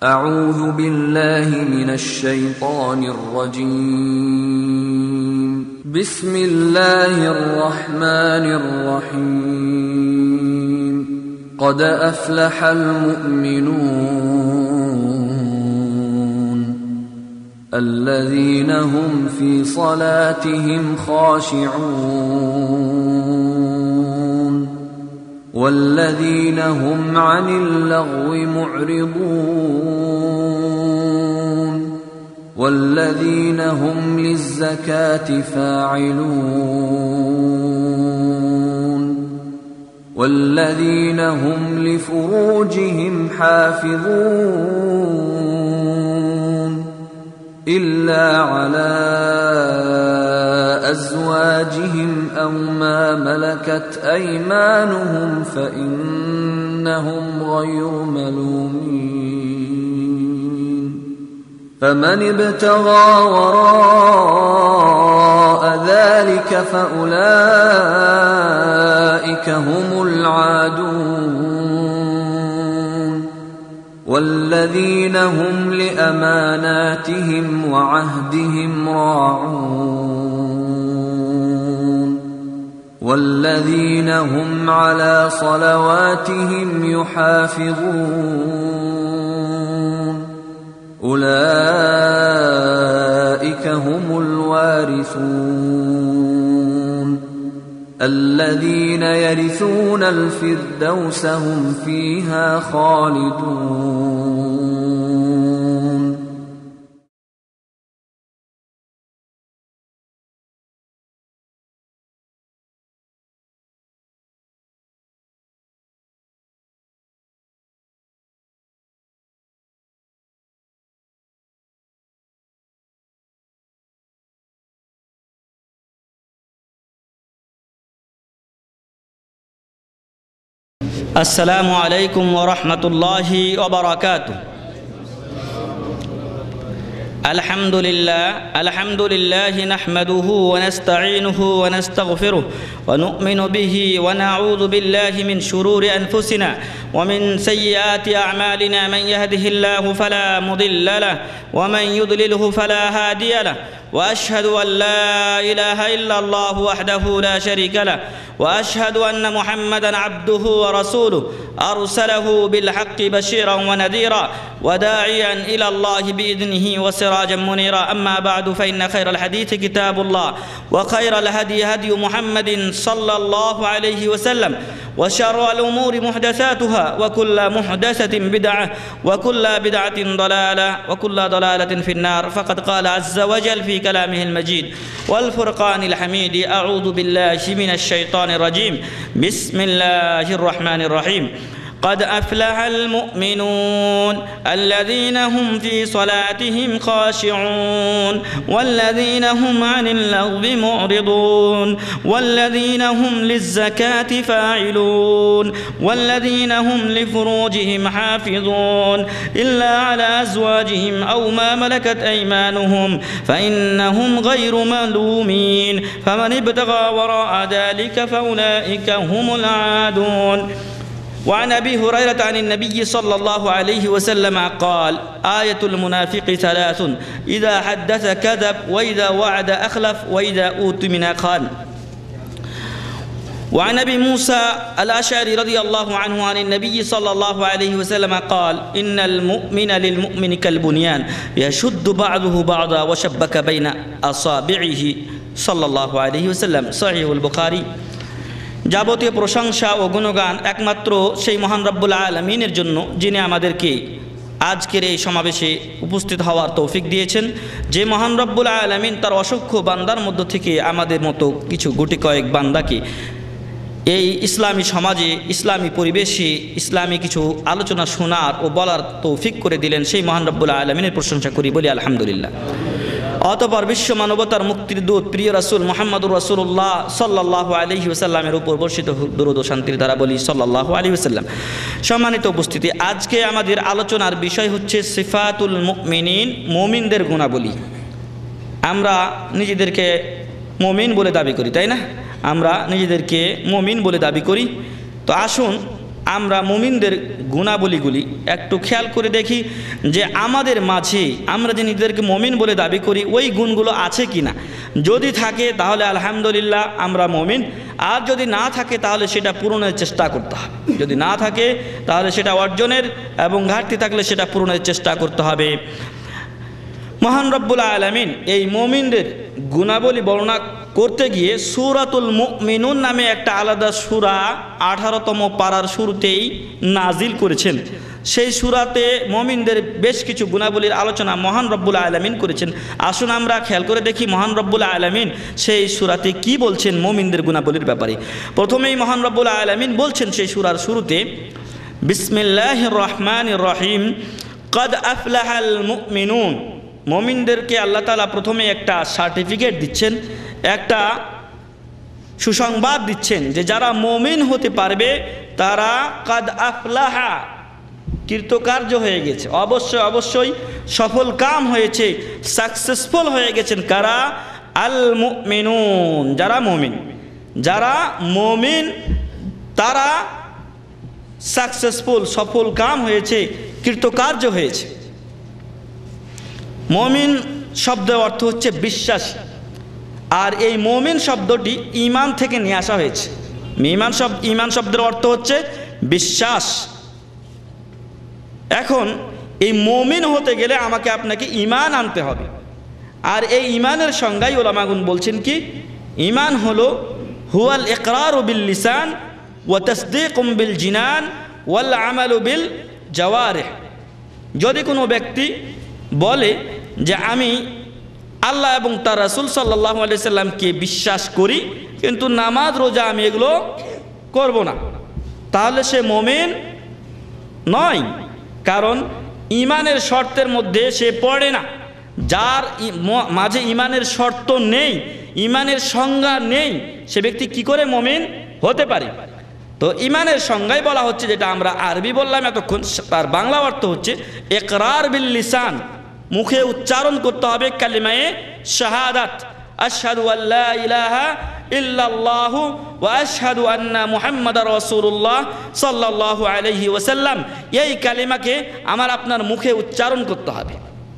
أعوذ بالله من الشيطان الرجيم. بسم الله الرحمن الرحيم. قد أفلح المؤمنون الذين هم في صلاتهم خاشعون والذين هم عن اللغو معرضون والذين هم للزكاة فاعلون والذين هم لفروجهم حافظون إلا على أزواجهم أو ما ملكت أيمانهم فإنهم غير ملومين. فمن ابتغى وراء ذلك فأولئك هم العادون والذين هم لأماناتهم وعهدهم راعون والذين هم على صلواتهم يحافظون أولئك هم الوارثون الذين يرثون الفردوس هم فيها خالدون. السلام عليكم ورحمة الله وبركاته. الحمد لله نحمده ونستعينه ونستغفره ونؤمن به ونعوذ بالله من شرور أنفسنا ومن سيئات أعمالنا. من يهده الله فلا مضل له ومن يضلله فلا هادي له وأشهد أن لا إله إلا الله وحده لا شريك له وأشهد أن محمدًا عبده ورسوله أرسله بالحق بشيرا ونذيرا وداعيا إلى الله بإذنه وسراجا منيرا. أما بعد فإن خير الحديث كتاب الله وخير الهدي هدي محمد صلى الله عليه وسلم وشر الأمور محدثاتها وكل محدثة بدعة وكل بدعة ضلالة وكل ضلالة في النار. فقد قال عز وجل في كلامه المجيد والفرقان الحميد: أعوذ بالله من الشيطان الرجيم. بسم الله الرحمن الرحيم. قد أفلح المؤمنون الذين هم في صلاتهم خاشعون والذين هم عن اللغو معرضون والذين هم للزكاة فاعلون والذين هم لفروجهم حافظون إلا على أزواجهم أو ما ملكت أيمانهم فإنهم غير ملومين. فمن ابتغى وراء ذلك فأولئك هم العادون. وعن أبي هريرة عن النبي صلى الله عليه وسلم قال: آية المنافق ثلاث: إذا حدث كذب وإذا وعد أخلف وإذا أؤتمن خان. وعن أبي موسى الأشعري رضي الله عنه عن النبي صلى الله عليه وسلم قال: إن المؤمن للمؤمن كالبنيان يشد بعضه بعضا وشبك بين أصابعه صلى الله عليه وسلم. صحيح البخاري। যাবতীয় প্রশংসা ও গুণগান একমাত্র সেই মহান রব্বুল আলামিনের জন্য, যিনি আমাদেরকে আজকের এই সমাবেশে উপস্থিত হওয়ার তৌফিক দিয়েছেন। যে মহান রব্বুল আলামিন তার অসংখ্য বান্দার মধ্য থেকে আমাদের মতো কিছু গুটি কয়েক বান্দাকে এই ইসলামী সমাজে, ইসলামী পরিবেশে ইসলামী কিছু আলোচনা শোনার ও বলার তৌফিক করে দিলেন, সেই মহান রব্বুল আলামিনের প্রশংসা করি, বলি আলহামদুলিল্লাহ। অতঃপর বিশ্ব মানবতার মুক্তির দূত প্রিয় রাসূল মুহাম্মদুর রাসূলুল্লাহ সাল্লাল্লাহু আলাইহি ওয়াসাল্লামের উপর বর্ষিত দরুদ ও শান্তির দ্বারা বলি সাল্লাল্লাহু আলাইহি ওয়াসাল্লাম। সম্মানিত উপস্থিতি, আজকে আমাদের আলোচনার বিষয় হচ্ছে সিফাতুল মুমিনিন, মুমিনদের গুণাবলী। আমরা নিজেদেরকে মুমিন বলে দাবি করি, তাই না? আমরা নিজেদেরকে মুমিন বলে দাবি করি। তো আসুন আমরা মুমিনদের গুণাবলীগুলি একটু খেয়াল করে দেখি যে আমাদের মাঝে আমরা যে নিজেদেরকে মুমিন বলে দাবি করি ওই গুণগুলো আছে কি না। যদি থাকে তাহলে আলহামদুলিল্লাহ আমরা মুমিন, আর যদি না থাকে তাহলে সেটা পূরণের চেষ্টা করতে হবে। যদি না থাকে তাহলে সেটা অর্জনের এবং ঘাটতি থাকলে সেটা পূরণের চেষ্টা করতে হবে। মহান রব্বুল আলামিন এই মুমিনদের গুণাবলী বর্ণনা করতে গিয়ে সূরাতুল মুমিনুন নামে একটা আলাদা সূরা 18তম পারার শুরুতেই নাজিল করেছেন। সেই সূরাতে মুমিনদের বেশ কিছু গুণাবলীর আলোচনা মহান রব্বুল আলামিন করেছেন। আসুন আমরা খেয়াল করে দেখি মহান রব্বুল আলামিন সেই সূরাতে কি বলছেন মুমিনদের গুণাবলীর ব্যাপারে। প্রথমেই মহান রব্বুল আলামিন বলছেন সেই সূরার শুরুতে, বিসমিল্লাহির রহমানির রহিম, কদ আফলাহাল মুমিনুন। মুমিনদেরকে আল্লাহ তাআলা প্রথমে একটা সার্টিফিকেট দিচ্ছেন, একটা সুসংবাদ দিচ্ছেন যে যারা মুমিন হতে পারবে তারা কদ আফলাহা, কৃতকার্য হয়ে গেছে, অবশ্যই অবশ্যই সফল কাম হয়েছে, সাকসেসফুল হয়ে গেছেন। কারা? আল মুমিনুন, যারা মুমিন। যারা মুমিন তারা সাকসেসফুল, সফল কাম হয়েছে, কৃতকার্য হয়েছে। মুমিন শব্দের অর্থ হচ্ছে বিশ্বাসী, আর এই মুমিন শব্দটি ঈমান থেকে নিয়ে আসা হয়েছে। ঈমান শব্দের অর্থ হচ্ছে বিশ্বাস। এখন এই মুমিন হতে গেলে আমাকে আপনাকে ঈমান আনতে হবে, আর এই ঈমানের সংজ্ঞাই উলামাগণ বলছেন কি, ঈমান হলো হুয়াল ইকরারু বিল লিসান ওয়া তাসদীকুম বিল জিনান ওয়াল আমালু বিল জাওয়ারিহ। যদি কোনো ব্যক্তি বলে যে আমি আল্লাহ এবং তার রাসূল সাল্লাল্লাহু আলাইহি সাল্লামকে বিশ্বাস করি কিন্তু নামাজ রোজা আমি এগুলো করব না, তাহলে সে মুমিন নয়। কারণ ঈমানের শর্তের মধ্যে সে পড়ে না। যার মাঝে ঈমানের শর্ত নেই, ঈমানের সংজ্ঞা নেই, সে ব্যক্তি কি করে মুমিন হতে পারে? তো ঈমানের সংজ্ঞায় বলা হচ্ছে, যেটা আমরা আরবি বললাম এতক্ষণ, তার বাংলা অর্থ হচ্ছে ইকরার বিল লিসান, মুখে উচ্চারণ করতে হবে কালিমায়ে শাহাদাত, আশহাদু আল্লা ইলাহা ইল্লাল্লাহু ওয়া আশহাদু আন্না মুহাম্মাদার রাসূলুল্লাহ সাল্লাল্লাহু আলাইহি ওয়াসাল্লাম। এই কালিমাকে আমার আপনার মুখে উচ্চারণ করতে হবে।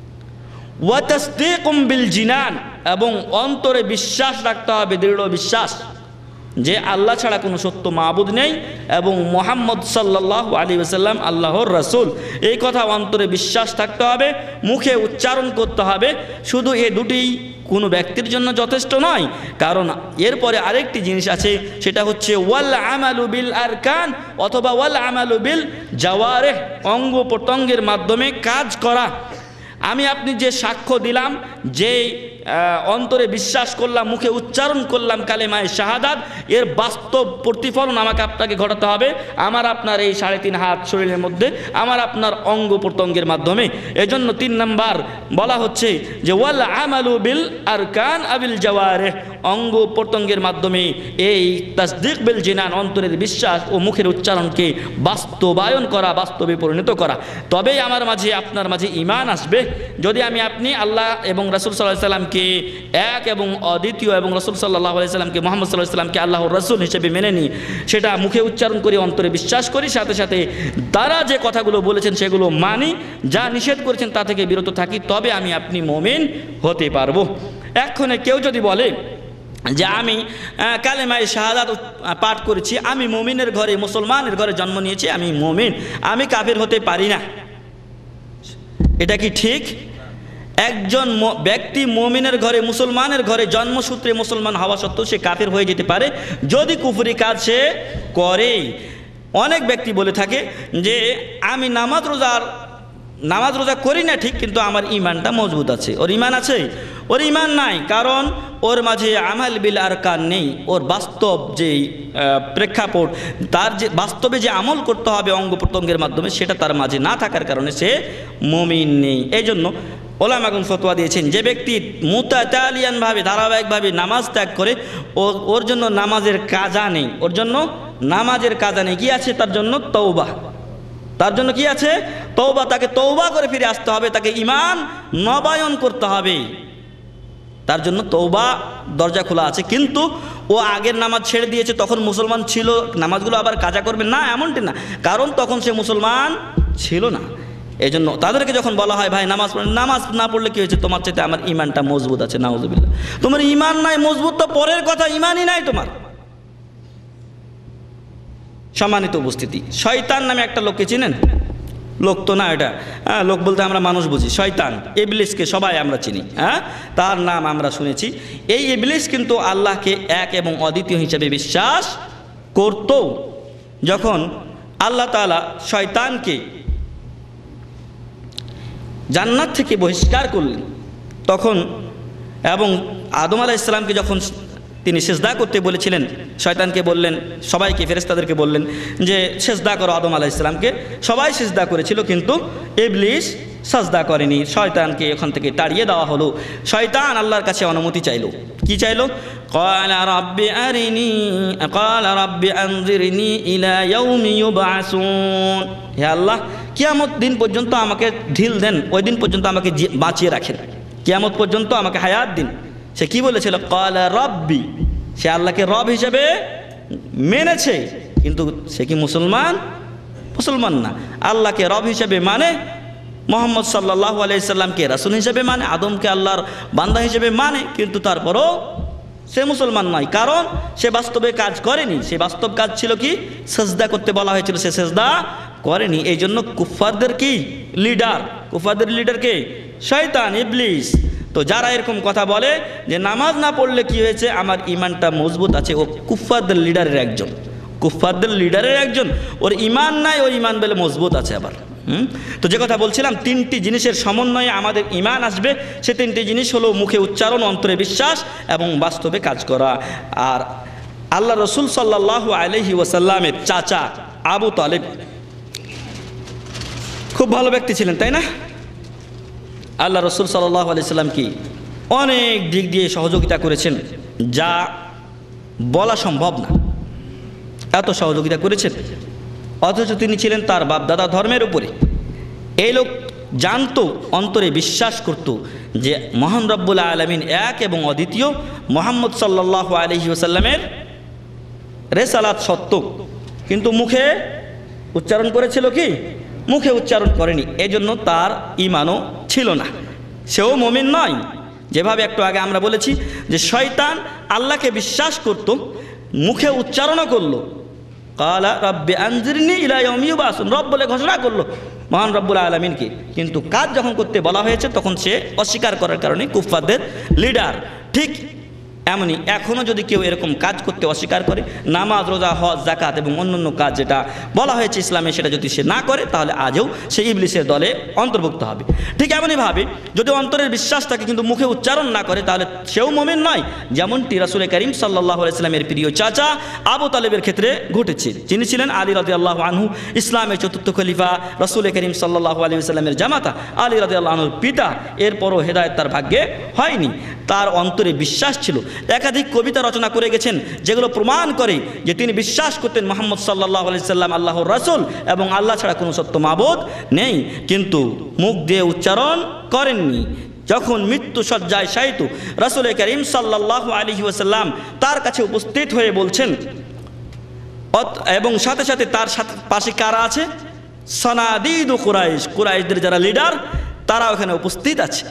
ওয়া তাসদীকুম বিল জিনান, এবং অন্তরে বিশ্বাস রাখতে হবে, দৃঢ় বিশ্বাস যে আল্লাহ ছাড়া কোনো সত্য মাবুদ নেই এবং মুহাম্মদ সাল্লাল্লাহু আলাইহি ওয়াসাল্লাম আল্লাহর রাসূল। এই কথা অন্তরে বিশ্বাস থাকতে হবে, মুখে উচ্চারণ করতে হবে। শুধু এই দুটি কোনো ব্যক্তির জন্য যথেষ্ট নয়, কারণ এরপরে আরেকটি জিনিস আছে, সেটা হচ্ছে ওয়াল আমালু বিল আরকান, অথবা ওয়াল আমালু বিল জাওয়ারিহ, অঙ্গ প্রত্যঙ্গের মাধ্যমে কাজ করা। আমি আপনি যে সাক্ষ্য দিলাম, যে অন্তরে বিশ্বাস করলাম, মুখে উচ্চারণ করলাম কালেমায়ে শাহাদাত, এর বাস্তব প্রতিফলন আমাকে আপনাকে ঘটাতে হবে আমার আপনার এই 3.5 হাত শরীরের মধ্যে, আমার আপনার অঙ্গ প্রত্যঙ্গের মাধ্যমে। এজন্য 3 নাম্বার বলা হচ্ছে যে ওয়াল আমালু বিল আরকান আবিল জাওয়ারিহ, অঙ্গ প্রত্যঙ্গের মাধ্যমে এই তাসদীক বিল জিনান, অন্তরের বিশ্বাস ও মুখের উচ্চারণকে বাস্তবায়ন করা, বাস্তবে পরিণত করা। তবেই আমার মাঝে আপনার মাঝে ঈমান আসবে। যদি আমি আপনি আল্লাহ এবং রাসূল সাল্লাল্লাহু আলাইহি ওয়াসাল্লামকে এক এবং অদ্বিতীয়, এবং রাসূল সাল্লাল্লাহু আলাইহি ওয়াসাল্লামকে, মুহাম্মদ সাল্লাল্লাহু আলাইহি ওয়াসাল্লামকে আল্লাহর রাসূল হিসেবে মেনে নিই, সেটা মুখে উচ্চারণ করি, অন্তরে বিশ্বাস করি, সাথে সাথে তারা যে কথাগুলো বলেছেন সেগুলো মানি, যা নিষেধ করেছেন তা থেকে বিরত থাকি, তবে আমি আপনি মুমিন হতে পারবো। এক্ষণে কেউ যদি বলে যে আমি কালেমায়ে শাহাদাত পাঠ করেছি, আমি মুমিনের ঘরে, মুসলমানের ঘরে জন্ম নিয়েছি, আমি মুমিন, আমি কাফের হতে পারি না, এটা কি ঠিক? একজন ব্যক্তি মুমিনের ঘরে, মুসলমানের ঘরে জন্মসূত্রে মুসলমান হওয়া সত্ত্বেও সে কাফের হয়ে যেতে পারে যদি কুফরি কাজ সে করে। অনেক ব্যক্তি বলে থাকে যে আমি নামাজ রোজা করি না ঠিক, কিন্তু আমার ঈমানটা মজবুত আছে। ওর ঈমান আছে? ওর ঈমান নাই, কারণ ওর মাঝে আমাল বিল আরকান নেই। ওর বাস্তব যে প্রেক্ষাপট, তার যে বাস্তবে যে আমল করতে হবে অঙ্গ প্রত্যঙ্গের মাধ্যমে, সেটা তার মাঝে না থাকার কারণে সে মুমিন নেই। এই জন্য ওলামাগণ ফতোয়া দিয়েছেন, যে ব্যক্তি মুতাতালিয়ানভাবে, ধারাবাহিকভাবে নামাজ ত্যাগ করে, ওর জন্য নামাজের কাজা নেই, ওর জন্য নামাজের কাজা নেই। কি আছে তার জন্য? তওবা। তার জন্য কি আছে? তওবা। তাকে তওবা করে ফিরে আসতে হবে, তাকে ঈমান নবায়ন করতে হবে, তার জন্য তওবা দরজা খোলা আছে। কিন্তু ও আগের নামাজ ছেড়ে দিয়েছে, তখন মুসলমান ছিল, নামাজগুলো আবার কাজা করবে না, এমনটি না, কারণ তখন সে মুসলমান ছিল না। এই জন্য তাদেরকে যখন বলা হয় ভাই নামাজ পড়েন, নামাজ না পড়লে কী হয়েছে, তোমার চাইতে আমার ইমানটা মজবুত আছে, নাউজুবিল্লাহ। তোমার ইমান নাই মজবুত তো পরের কথা, ইমানই নাই তোমার। সম্মানিত উপস্থিতি, শয়তান নামে একটা লোককে চিনেন? লোক তো না এটা, লোক বলতে আমরা মানুষ বুঝি। শয়তান, ইবলিসকে সবাই আমরা চিনি, তার নাম আমরা শুনেছি। এই ইবলিস কিন্তু আল্লাহকে এক এবং অদ্বিতীয় হিসেবে বিশ্বাস করত। যখন আল্লাহ তাআলা শয়তানকে জান্নাত থেকে বহিষ্কার করলেন তখন, এবং আদম আলাইহিস সালামকে যখন তিনি সেজদা করতে বলেছিলেন, শয়তানকে বললেন, সবাইকে, ফেরেশতাদেরকে বললেন যে সেজদা করো আদম আলাইহিস সালামকে। সবাই সেজদা করেছিল, কিন্তু ইবলিস সাজদা করেনি। শয়তানকে ওখান থেকে তাড়িয়ে দেওয়া হলো। শয়তান আল্লাহর কাছে অনুমতি চাইলো। কি চাইলো? ক্বালা রাব্বি আরিনি, ক্বালা রাব্বি আনজিরনি ইলা ইয়াউমি ইউবআসুন। হে আল্লাহ, কিয়ামত দিন পর্যন্ত আমাকে ঢিল দেন, ওই দিন পর্যন্ত আমাকে বাঁচিয়ে রাখেন, কিয়ামত পর্যন্ত আমাকে হায়াত দিন। সে কি বলেছিল? ক্বালা রাব্বি, সে আল্লাহকে রব হিসেবে মেনেছে, কিন্তু সে কি মুসলমান? মুসলমান না। আল্লাহকে রব হিসেবে মানে, মুহাম্মদ সাল্লাল্লাহু আলাইহি সাল্লামকে রাসূল হিসেবে মানে, আদমকে আল্লাহর বান্দা হিসেবে মানে, কিন্তু তারপরও সে মুসলমান নয়, কারণ সে বাস্তবে কাজ করেনি। সে বাস্তব কাজ ছিল কি? সেজদা করতে বলা হয়েছিল, সে সেজদা করেনি। এই জন্য কুফফারদের কি লিডার, কুফফারদের লিডার কে? শয়তান, ইবলিস। তো যারা এরকম কথা বলে যে নামাজ না পড়লে কি হয়েছে, আমার ইমানটা মজবুত আছে, ও কুফফারদের লিডারের একজন, কুফফারদের লিডারের একজন। ওর ইমান নাই, ওর ইমান বলে মজবুত আছে আবার। তো যে কথা বলছিলাম, তিনটি জিনিসের সমন্বয়ে আমাদের ইমান আসবে। সে তিনটি জিনিস হলো মুখে উচ্চারণ, অন্তরে বিশ্বাস এবং বাস্তবে কাজ করা। আর আল্লাহ রসুল সাল্লাল্লাহু আলাইহি ওয়াসাল্লামের চাচা আবু তালেব খুব ভালো ব্যক্তি ছিলেন, তাই না? আল্লাহ রসুল সাল্লাল্লাহু আলাইহি সাল্লাম কি অনেক দিক দিয়ে সহযোগিতা করেছেন, যা বলা সম্ভব না, এত সহযোগিতা করেছেন। অথচ তিনি ছিলেন তার বাপদাদা ধর্মের উপরে। এই লোক জানতো, অন্তরে বিশ্বাস করত যে মহান রব্বুল আলামিন এক এবং অদ্বিতীয়, মুহাম্মদ সাল্লাল্লাহু আলাইহি ওয়াসাল্লামের রিসালাত সত্য, কিন্তু মুখে উচ্চারণ করেছিল কি? মুখে উচ্চারণ করেনি। এজন্য তার ঈমানও ছিল না, সেও মুমিন নয়। যেভাবে একটু আগে আমরা বলেছি যে শয়তান আল্লাহকে বিশ্বাস করত, মুখে উচ্চারণও করলো, ক্বালা রাব্বি আনজিরনি ইলা ইয়াউমি ইউবআসুন, রব বলে ঘোষণা করলো মহান রব্বুল আলামিনকে, কিন্তু কাজ যখন করতে বলা হয়েছে তখন সে অস্বীকার করার কারণে কুফফারদের লিডার। ঠিক এমনই এখনও যদি কেউ এরকম কাজ করতে অস্বীকার করে, নামাজ, রোজা, হজ, যাকাত এবং অন্যান্য কাজ যেটা বলা হয়েছে ইসলামে, সেটা যদি সে না করে, তাহলে আজও সে ইবলিসের দলে অন্তর্ভুক্ত হবে। ঠিক এমনইভাবে যদি অন্তরের বিশ্বাস থাকে কিন্তু মুখে উচ্চারণ না করে, তাহলে সেও মুমিন নয়। যেমনটি রাসূল করিম সাল্লাল্লাহু আলাইহি সাল্লামের প্রিয় চাচা আবু তালেবের ক্ষেত্রে ঘটেছে। যিনি ছিলেন আলী রাদিয়াল্লাহু আনহু, ইসলামের চতুর্থ খলিফা, রাসূল করিম সাল্লাল্লাহু আলাইহি সাল্লামের জামাতা, আলী রাদিয়াল্লাহু আনহুর পিতা। এরপরও হেদায়েত তার ভাগ্যে হয়নি, তার অন্তরে বিশ্বাস ছিল। একাধিক কবিতা রচনা করে গেছেন যেগুলো প্রমাণ করে যে তিনি বিশ্বাস করতেন মুহাম্মদ সাল্লাল্লাহু আলাইহি সাল্লাম আল্লাহর রাসূল এবং আল্লাহ ছাড়া কোনো সত্য মাবুদ নেই, কিন্তু মুখ দিয়ে উচ্চারণ করেননি। যখন মৃত্যু শয্যায় শায়িত রাসূল করিম সাল্লাল্লাহু আলাইহি ওয়াসাল্লাম তার কাছে উপস্থিত হয়ে বলছেন, এবং সাথে সাথে তার সাথে পাশে কারা আছে? সানাদিদু কুরাইশ, কুরাইশদের যারা লিডার, তারা ওখানে উপস্থিত আছে।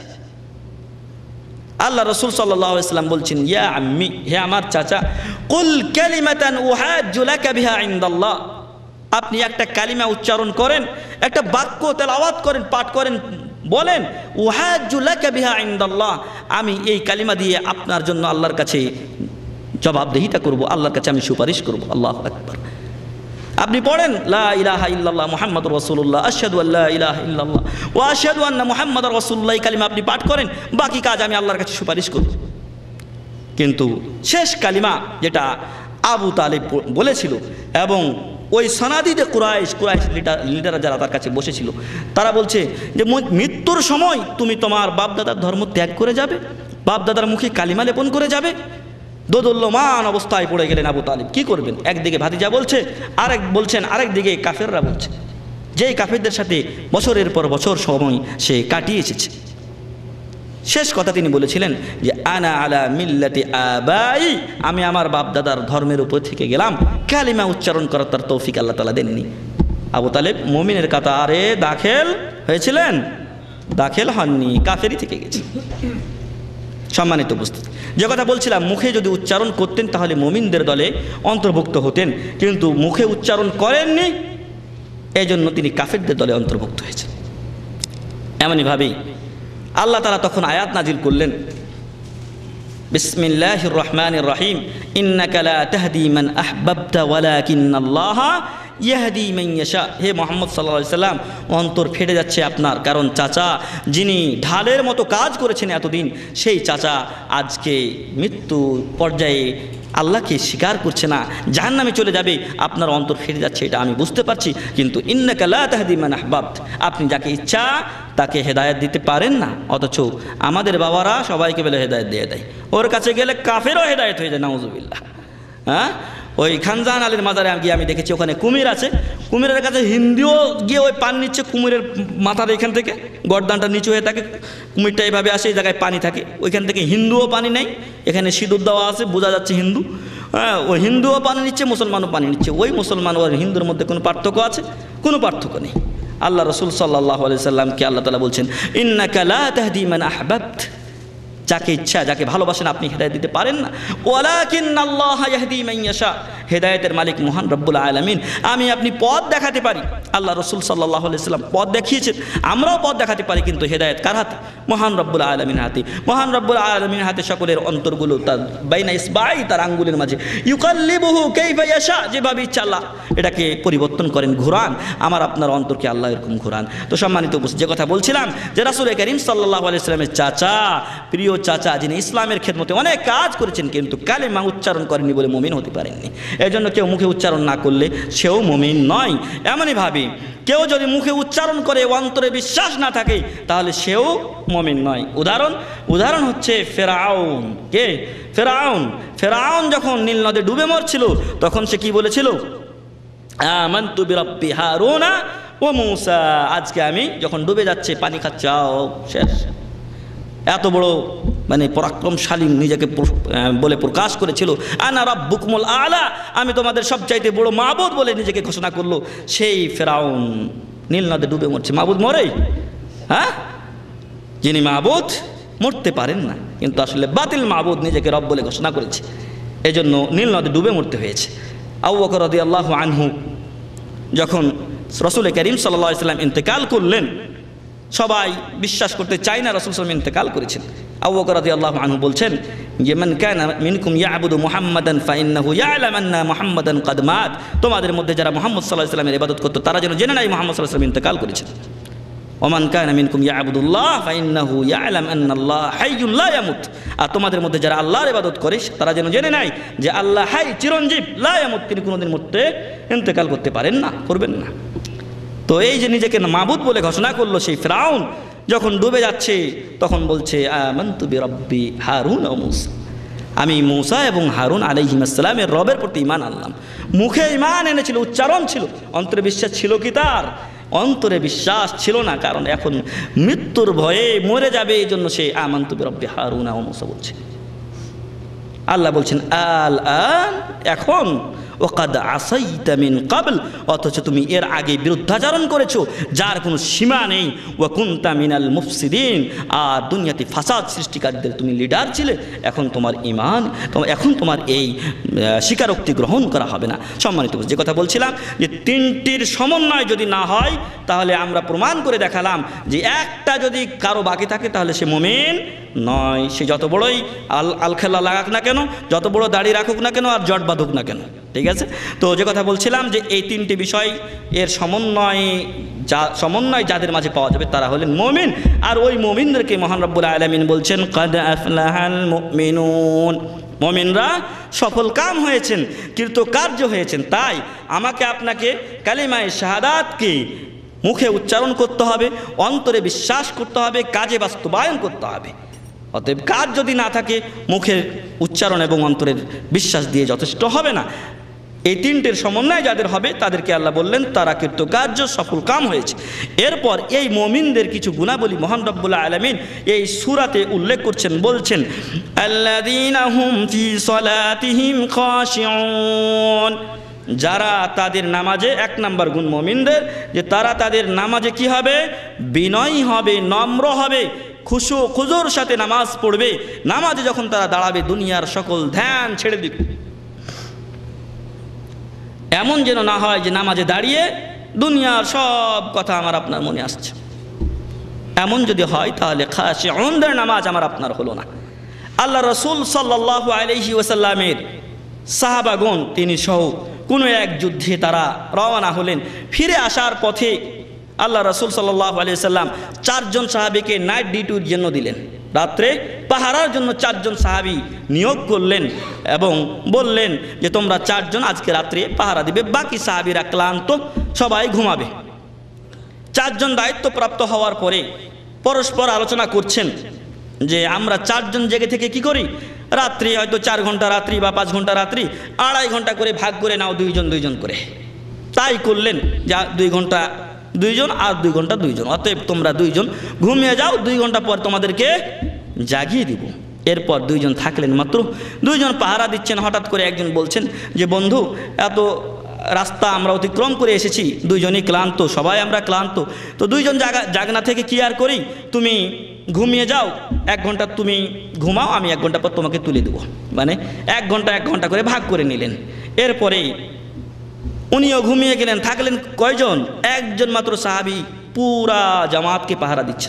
আল্লাহ রসুল সাল্লাল্লাহু আলাইহি ওয়াসাল্লাম বলছেন, ইয়া আম্মি, হে আমার চাচা, কুল কালিমাতান উহাজ্জু লাকা বিহা ইনদাল্লাহ, আপনি একটা কালিমা উচ্চারণ করেন, একটা বাক্য তেলাওয়াত করেন, পাঠ করেন, বলেন উহাজ্জু লাকা বিহা ইনদাল্লাহ, আমি এই কালিমা দিয়ে আপনার জন্য আল্লাহর কাছে জবাবদিহিতা করব, আল্লাহর কাছে আমি সুপারিশ করব। আল্লাহু আকবার। আপনি পড়েন লা ইলাহা ইল্লাল্লাহ মুহাম্মাদুর রাসূলুল্লাহ, আশহাদু আল্লা ইলাহা ইল্লাল্লাহ ওয়া আশহাদু আন্না মুহাম্মাদার রাসূলুল্লাহ, কালিমা আপনি পাঠ করেন, বাকি কাজ আমি আল্লাহর কাছে সুপারিশ করব। কিন্তু শেষ কালিমা যেটা আবু তালেব বলেছিল, এবং ওই সানাদিদে কুরাইশ লিডার যারা তার কাছে বসেছিল, তারা বলছে যে মৃত্যুর সময় তুমি তোমার বাপদাদার ধর্ম ত্যাগ করে যাবে, বাপদাদার মুখে কালিমা লেপন করে যাবে। দোদুল্যমান অবস্থায় পড়ে গেলেন আবু তালিব। কি করবেন? একদিকে ভাতিজা বলছে, আরেক দিকে কাফেররা বলছে, যেই কাফেরদের সাথে বছরের পর বছর সময় সে কাটিয়ে এসেছে। শেষ কথা তিনি বলেছিলেন যে আনা আলা মিল্লাতি আবাই, আমি আমার বাপ দাদার ধর্মের উপর থেকে গেলাম। কালিমা উচ্চারণ করার তার তৌফিক আল্লাহ তাআলা দেননি। আবু তালেব মুমিনের কাতারে দাখিল হয়েছিলেন, দাখিল হননি, কাফেরই থেকে গেছে। সম্মানিত উপস্থিতি, যে কথা বলছিলাম, মুখে যদি উচ্চারণ করতেন তাহলে মুমিনদের দলে অন্তর্ভুক্ত হতেন, কিন্তু মুখে উচ্চারণ করেননি, এই জন্য তিনি কাফেরদের দলে অন্তর্ভুক্ত হয়েছেন। এমনইভাবেই আল্লাহ তাআলা তখন আয়াত নাজিল করলেন, বিসমিল্লাহির রহমানির রহিম, ইন্নাকা লা তাহদি মান আহবাবতা ওয়ালাকিন্নাল্লাহা ইয়াহদি মান ইয়াশা। হে মুহাম্মদ সাল্লাল্লাহু আলাইহি সাল্লাম, অন্তর ফেটে যাচ্ছে আপনার, কারণ চাচা যিনি ঢালের মতো কাজ করেছেন এতদিন, সেই চাচা আজকে মৃত্যু পর্যায়ে আল্লাহকে স্বীকার করছে না, জাহান্নামে চলে যাবে, আপনার অন্তর ফেটে যাচ্ছে, এটা আমি বুঝতে পারছি, কিন্তু ইন্নাকা লা তাহদি মান আহবাবত, আপনি যাকে ইচ্ছা তাকে হেদায়েত দিতে পারেন না। অথচ আমাদের বাবারা সবাইকে বলে হেদায়েত দিয়ে দেয়, ওর কাছে গেলে কাফেরও হেদায়েত হয়ে যায়, নাউজুবিল্লাহ। হ্যাঁ, ওই খানজাহান আলীর মাজারে গিয়ে আমি দেখেছি ওখানে কুমির আছে, কুমিরের কাছে হিন্দুও গিয়ে ওই পানি নিচ্ছে, কুমিরের মাথার এখান থেকে গর্দানটা নিচু হয়ে থাকে, কুমিরটা এইভাবে আসে, এই জায়গায় পানি থাকে, ওইখান থেকে হিন্দুও পানি নেয়, এখানে সিঁদুর দেওয়া আছে, বোঝা যাচ্ছে হিন্দু। হ্যাঁ, ওই হিন্দুও পানি নিচ্ছে, মুসলমানও পানি নিচ্ছে। ওই মুসলমান আর হিন্দুর মধ্যে কোনো পার্থক্য আছে? কোনো পার্থক্য নেই। আল্লাহ রাসূল সাল্লাল্লাহু আলাইহি সাল্লামকে আল্লাহ তাআলা বলছেন, ইন্নাকা লা তাহদি মান আহবাবত, যাকে ইচ্ছা যাকে ভালোবাসেন আপনি হেদায়েত দিতে পারেন না, ওয়ালাকিন্নাল্লাহা ইয়াহদি মান ইয়াশা, হেদায়েতের মালিক মহান রব্বুল আলামিন। আমি আপনি পথ দেখাতে পারি, আল্লাহ রাসূল সাল্লাল্লাহু আলাইহি সাল্লাম পথ দেখিয়েছেন, আমরাও পথ দেখাতে পারি, কিন্তু হেদায়েত কার হাতে? মহান রব্বুল আলামিনের হাতে। মহান রব্বুল আলামিনের হাতে সকলের অন্তরগুলো তার বাইনা ইসবাই, তার আঙ্গুলের মাঝে, ইউকাল্লিবুহু কাইফা ইয়াশা, যেভাবে ইচ্ছা আল্লাহ এটাকে পরিবর্তন করেন, ঘুরান। আমার আপনার অন্তরকে আল্লাহ এরকম ঘুরান। তো সম্মানিত উপস্থিতি, যে কথা বলছিলাম যে রাসূল করিম সাল্লাল্লাহু আলাইহি সাল্লামের চাচা, প্রিয় চাচা, যিনি ইসলামের খেদমতে অনেক কাজ করেছেন, কিন্তু কালেমা উচ্চারণ করেননি বলে মুমিন হতে পারেননি। এই জন্য কেউ মুখে উচ্চারণ না করলে সেও মুমিন নয়। এমনই ভাবে কেউ যদি মুখে উচ্চারণ করে অন্তরে বিশ্বাস না থাকে তাহলে সেও মুমিন নয়। উদাহরণ হচ্ছে ফেরাউন। কে? ফেরাউন যখন নীল নদে ডুবে মরছিল তখন সে কি বলেছিল? আমানতু বিরাব্বি হারুনা ও মূসা। আজকে আমি যখন ডুবে যাচ্ছে, পানি খাচ্ছে, শেষ। এত বড় পরাক্রমশালী নিজেকে বলে প্রকাশ করেছিল, আনা রাব্বুকুমুল আলা, আমি তোমাদের সবচাইতে বড় মাবুদ বলে নিজেকে ঘোষণা করলো। সেই ফেরাউন নীল নদে ডুবে মরছে। মাবুদ মরে? হ্যাঁ, যিনি মাবুদ মরতে পারেন না, কিন্তু আসলে বাতিল মাবুদ নিজেকে রব বলে ঘোষণা করেছে, এজন্য নীল নদে ডুবে মরতে হয়েছে। আবু বকর রাদিয়াল্লাহু আনহু যখন রাসূল করিম সাল্লাল্লাহু আলাইহি ওয়াসাল্লাম ইন্তেকাল করলেন, সবাই বিশ্বাস করতে চায় না রাসূল সাল্লাল্লাহু আলাইহি ওয়াসাল্লাম ইন্তেকাল করেছেন। আবু বকর রাদিয়াল্লাহু আনহু বলছেন যে, মান কানা মিনকুম ইয়াবুদু মুহাম্মাদান ফাইন্নাহু ইয়ালাম আন্না মুহাম্মাদান ক্বাদ মাত, তোমাদের মধ্যে যারা মুহাম্মদ সাল্লাল্লাহু আলাইহি ওয়াসাল্লামের ইবাদত করত তারা যেন জেনে নেয় মুহাম্মদ সাল্লাল্লাহু আলাইহি ওয়াসাল্লাম ইন্তেকাল করেছেন। ওমান কানা মিনকুম ইয়াবুদুল্লাহ ফাইন্নাহু ইয়ালাম আন্নাল্লাহ হাইয়্যুন লা ইয়ামুত, আর তোমাদের মধ্যে যারা আল্লাহর ইবাদত করে তারা যেন জেনে নেয় যে আল্লাহ হাই, চিরঞ্জীব, লা ইয়ামুত, তিনি কোনোদিন মরতে ইন্তেকাল করতে পারেন না, করবেন না। তো এই যে নিজেকে মাবুদ বলে ঘোষণা করলো সেই ফিরআউন, যখন ডুবে যাচ্ছে তখন বলছে, আমানতু বিরাব্বি হারুন ও মূসা, আমি মূসা এবং হারুন আলাইহিস সালামের রবের প্রতি ঈমান আনলাম। মুখে ঈমান এনেছিল, উচ্চারণ ছিল, অন্তরে বিশ্বাস ছিল কি? তার অন্তরে বিশ্বাস ছিল না, কারণ এখন মৃত্যুর ভয়ে মরে যাবে, এই জন্য সে আমানতু বিরাব্বি হারুন ও মূসা বলছে। আল্লাহ বলছেন, আল আন, এখন, ওয়াকাদ আসাইতা মিন ক্বাবল, অথচ তুমি এর আগে বিরুদ্ধাচরণ করেছো যার কোনো সীমা নেই, ওয়া কুনতা মিনাল মুফসিদিন, আর দুনিয়াতে ফাসাদ সৃষ্টিকারীদের তুমি লিডার ছিলে। এখন তোমার ঈমান, এখন তোমার এই স্বীকারোক্তি গ্রহণ করা হবে না। সম্মানিত, যে কথা বলছিলাম যে তিনটির সমন্বয় যদি না হয় তাহলে আমরা প্রমাণ করে দেখালাম যে একটা যদি কারো বাকি থাকে তাহলে সে মুমিন নয়। সে যত বড়ই আলখেল্লা লাগাক না কেন, যত বড় দাড়ি রাখুক না কেন, আর জট বাঁধুক না কেন, ঠিক আছে? তো যে কথা বলছিলাম যে এই তিনটি বিষয় এর সমন্বয় যাদের মাঝে পাওয়া যাবে তারা হলেন মুমিন। আর ওই মুমিনদেরকে মহান রব্বুল আলামিন বলছেন, কাদ আফলাহাল মুমিনুন, মুমিনরা সফল কাম হয়েছেন, কৃতকার্য হয়েছেন। তাই আমাকে আপনাকে কালিমায়ে শাহাদাতকে মুখে উচ্চারণ করতে হবে, অন্তরে বিশ্বাস করতে হবে, কাজে বাস্তবায়ন করতে হবে। অতএব কাজ যদি না থাকে মুখের উচ্চারণ এবং অন্তরের বিশ্বাস দিয়ে যথেষ্ট হবে না। এই তিনটের সমন্বয় যাদের হবে তাদেরকে আল্লাহ বললেন তারা কৃতকার্য, সফল কাম হয়েছে। এরপর এই মুমিনদের কিছু গুণাবলী মহান রব্বুল আলামিন এই সূরাতে উল্লেখ করছেন, বলছেন আল্লাযীনা হুম ফি সলাতিহিম খাশিউন, যারা তাদের নামাজে, এক নাম্বার গুণ মুমিনদের যে তারা তাদের নামাজে কি হবে, বিনয়ী হবে, নম্র হবে, খুশু খুজুর সাথে নামাজ পড়বে। নামাজে যখন তারা দাঁড়াবে দুনিয়ার সকল ধ্যান ছেড়ে দিবে। এমন যেন না হয় যে নামাজে দাঁড়িয়ে দুনিয়ার সব কথা আমার আপনার মনে আসছে। এমন যদি হয় তাহলে খাশিউনদের নামাজ আমার আপনার হলো না। আল্লাহ রাসূল সাল্লাল্লাহু আলাইহি ওয়াসাল্লামের সাহাবাগণ তিনি সহ কোনো এক যুদ্ধে তারা রওনা হলেন। ফিরে আসার পথে আল্লাহ রাসূল সাল্লাল্লাহু আলাইহি ওয়াসাল্লাম 4 জন সাহাবীকে নাইট ডিউটির জন্য দিলেন, রাত্রে পাহারার জন্য 4 জন সাহাবী নিয়োগ করলেন এবং বললেন যে তোমরা 4 জন আজকে রাত্রে পাহারা দিবে, বাকি সাহাবীরা ক্লান্ত, সবাই ঘুমাবে। 4 জন দায়িত্বপ্রাপ্ত হওয়ার পরে পরস্পর আলোচনা করছেন যে আমরা 4 জন জেগে থেকে কি করি, রাত্রি হয়তো 4 ঘন্টা রাত্রি বা 5 ঘন্টা রাত্রি 2.5 ঘন্টা করে ভাগ করে নাও, 2 জন 2 জন করে। তাই করলেন, যা 2 ঘন্টা 2 জন আর 2 ঘন্টা 2 জন, অতএব তোমরা 2 জন ঘুমিয়ে যাও, 2 ঘন্টা পর তোমাদেরকে জাগিয়ে দিব। এরপর 2 জন থাকলেন, মাত্র 2 জন পাহারা দিচ্ছেন। হঠাৎ করে একজন বলছেন যে বন্ধু, এত রাস্তা আমরা অতিক্রম করে এসেছি, 2 জনই ক্লান্ত, সবাই আমরা ক্লান্ত, তো 2 জন জাগনা থেকে কি আর করি, তুমি ঘুমিয়ে যাও, 1 ঘন্টা তুমি ঘুমাও, আমি 1 ঘন্টা পর তোমাকে তুলে দেবো। মানে 1 ঘন্টা 1 ঘন্টা করে ভাগ করে নিলেন। এরপরেই উনিও ঘুমিয়ে গেলেন। থাকলেন কয়জন, 1 জন মাত্র সাহাবী পুরা জামাতকে পাহারা দিচ্ছেন।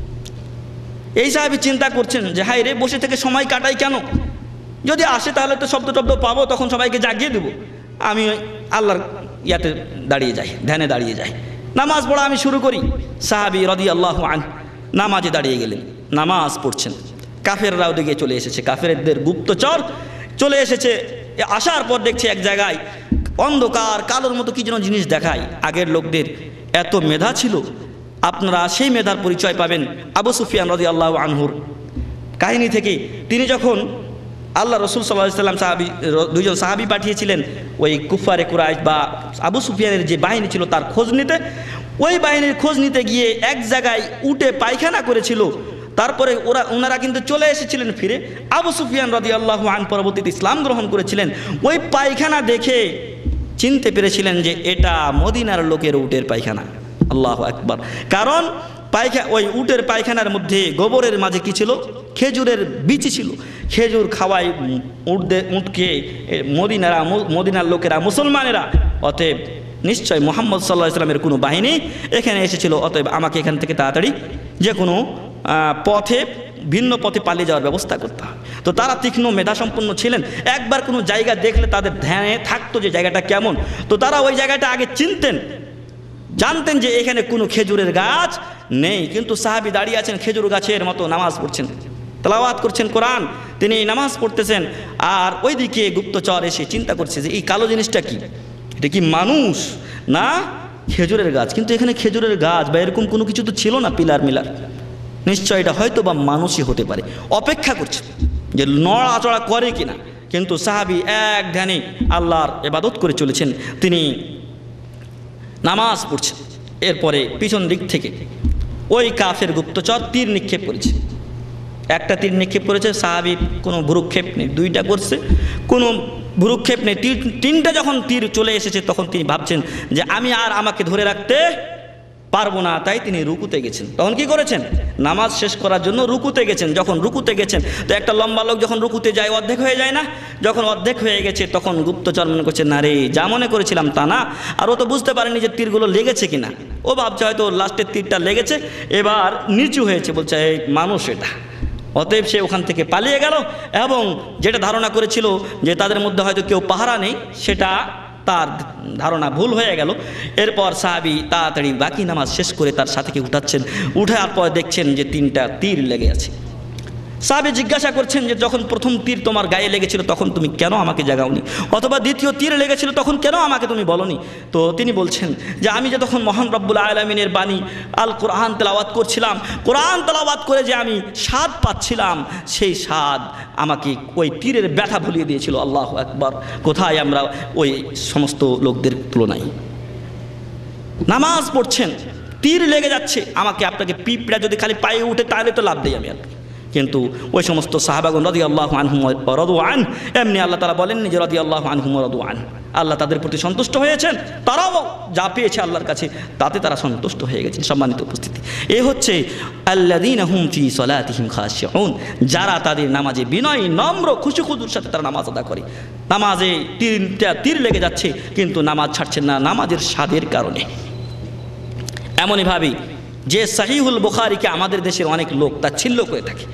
এই সাহাবী চিন্তা করছেন যে হায় রে, বসে থেকে সময় কাটাই কেন, যদি আসে তাহলে তো শব্দ টব্দ পাবো, তখন সবাইকে জাগিয়ে দেবো। আমি আল্লাহর ইয়াতে দাঁড়িয়ে যাই, ধ্যানে দাঁড়িয়ে যাই, নামাজ পড়া আমি শুরু করি। সাহাবী রাদিয়াল্লাহু আনহু নামাজে দাঁড়িয়ে গেলেন, নামাজ পড়ছেন। কাফেররাও দিকে চলে এসেছে, কাফেরদের গুপ্তচর চলে এসেছে। আসার পর দেখছে এক জায়গায় অন্ধকার কালোর মতো কি যেন জিনিস দেখায়। আগের লোকদের এত মেধা ছিল, আপনারা সেই মেধার পরিচয় পাবেন আবু সুফিয়ান রাদিয়াল্লাহু আনহুর কাহিনী থেকে। তিনি যখন আল্লাহ রাসূল সাল্লাল্লাহু আলাইহি ওয়াসাল্লাম 2 জন সাহাবী পাঠিয়েছিলেন ওই কুফারে কুরাইশ বা আবু সুফিয়ানের যে বাহিনী ছিল তার খোঁজ নিতে, ওই বাহিনীর খোঁজ নিতে গিয়ে এক জায়গায় উঠে পায়খানা করেছিল। তারপরে ওনারা কিন্তু চলে এসেছিলেন ফিরে। আবু সুফিয়ান রাদিয়াল্লাহু আনহু পরবর্তীতে ইসলাম গ্রহণ করেছিলেন। ওই পায়খানা দেখে চিনতে পেরেছিলেন যে এটা মদিনার লোকের উটের পায়খানা। আল্লাহু আকবার। কারণ ওই উটের পায়খানার মধ্যে গোবরের মাঝে কি ছিল, খেজুরের বিচি ছিল। খেজুর খাওয়ায় উটকে মদিনার লোকেরা, মুসলমানেরা। অতএব নিশ্চয় মুহাম্মদ সাল্লাল্লাহু আলাইহি ওয়াসাল্লামের কোনো বাহিনী এখানে এসেছিল, অতএব আমাকে এখান থেকে তাড়াতাড়ি যে কোনো পথে, ভিন্ন পথে পালিয়ে যাওয়ার ব্যবস্থা করতে হয়। তো তারা তীক্ষ্ণ মেধাসম্পন্ন ছিলেন। একবার কোনো জায়গা দেখলে তাদের ধ্যানে থাকতো যে জায়গাটা কেমন। তো তারা ওই জায়গাটা আগে চিনতেন, জানতেন যে এখানে কোনো খেজুরের গাছ নেই, কিন্তু সাহাবী দাঁড়িয়ে আছেন খেজুর গাছের মতো, নামাজ পড়ছেন, তেলাওয়াত করছেন কোরআন, তিনি নামাজ পড়তেছেন। আর ওইদিকে গুপ্তচর এসে চিন্তা করছে যে এই কালো জিনিসটা কি, এটা কি মানুষ না খেজুরের গাছ? কিন্তু এখানে খেজুরের গাছ বা এরকম কোনো কিছু তো ছিল না, পিলার মিলার, নিশ্চয় এটা হয়তো বা মানুষই হতে পারে। অপেক্ষা করছে যে নড়াচড়া করে কিনা। কিন্তু সাহাবী এক ধ্যানে আল্লাহর ইবাদত করে চলেছেন, তিনি নামাজ পড়ছেন। এরপরে পিছন দিক থেকে ওই কাফের গুপ্তচর তীর নিক্ষেপ করেছে। একটা তীর নিক্ষেপ করেছে, সাহাবী কোনো ভ্রুক্ষেপ নেই, 2টা করছে, কোনো ভ্রুক্ষেপ নেই। 3টা যখন তীর চলে এসেছে তখন তিনি ভাবছেন যে আমি আর আমাকে ধরে রাখতে পারবো না, তাই তিনি রুকুতে গেছেন। তখন কি করেছেন, নামাজ শেষ করার জন্য রুকুতে গেছেন। যখন রুকুতে গেছেন তো একটা লম্বা লোক যখন রুকুতে যায় অর্ধেক হয়ে যায় না, যখন অর্ধেক হয়ে গেছে তখন গুপ্তচর মনে করছে না রে, যা মনে করেছিলাম তা না। আর ও তো বুঝতে পারেনি যে তীরগুলো লেগেছে কিনা, ও ভাবছে হয়তো লাস্টের তীরটা লেগেছে, এবার নিচু হয়েছে, বলছে এই মানুষ এটা। অতএব সে ওখান থেকে পালিয়ে গেল এবং যেটা ধারণা করেছিল যে তাদের মধ্যে হয়তো কেউ পাহারা নেই, সেটা তার ধারণা ভুল হয়ে গেল। এরপর সাহাবী তাড়াতাড়ি বাকি নামাজ শেষ করে তার সাথীকে উঠাচ্ছেন, উঠার পর দেখছেন যে 3টা তীর লেগে আছে। সাহাবী জিজ্ঞাসা করছেন যে যখন প্রথম তীর তোমার গায়ে লেগেছিল তখন তুমি কেন আমাকে জাগাওনি, অথবা দ্বিতীয় তীর লেগেছিল তখন কেন আমাকে তুমি বলনি? তো তিনি বলছেন যে আমি যে তখন মহান রব্বুল আলামিনের বাণী আল কোরআন তেলাওয়াত করছিলাম, কোরআন তেলাওয়াত করে যে আমি স্বাদ পাচ্ছিলাম, সেই স্বাদ আমাকে ওই তীরের ব্যথা ভুলিয়ে দিয়েছিল। আল্লাহু আকবার! কোথায় আমরা ওই সমস্ত লোকদের তুলনায়? নামাজ পড়ছেন, তীর লেগে যাচ্ছে, আমাকে আপনাকে পিঁপড়া যদি খালি পায়ে উঠে তাহলে তো লাভ দেয় আমি আর। কিন্তু ওই সমস্ত সাহাবাগণ রাদিয়াল্লাহু আনহুম ওয়া রাদু আন, এমনি আল্লাহ তাআলা বলেননি যে রাদিয়াল্লাহু আনহুম ওয়া রাদু আন, আল্লাহ তাদের প্রতি সন্তুষ্ট হয়েছেন, তারাও যা পেয়েছে আল্লাহর কাছে তাতে তারা সন্তুষ্ট হয়ে গেছেন। সম্মানিত উপস্থিতি, এই হচ্ছে আল্লাযীনা হুম ফি সালাতিহিম খাশিউন, যারা তাদের নামাজে বিনয় নম্র খুশু খুদুর সাথে তারা নামাজ আদা করে। নামাজে তীর লেগে যাচ্ছে কিন্তু নামাজ ছাড়ছেন না নামাজের স্বাদের কারণে। এমনইভাবে যে সহিহুল বুখারীকে আমাদের দেশের অনেক লোক তাচ্ছিল্য করে থাকে,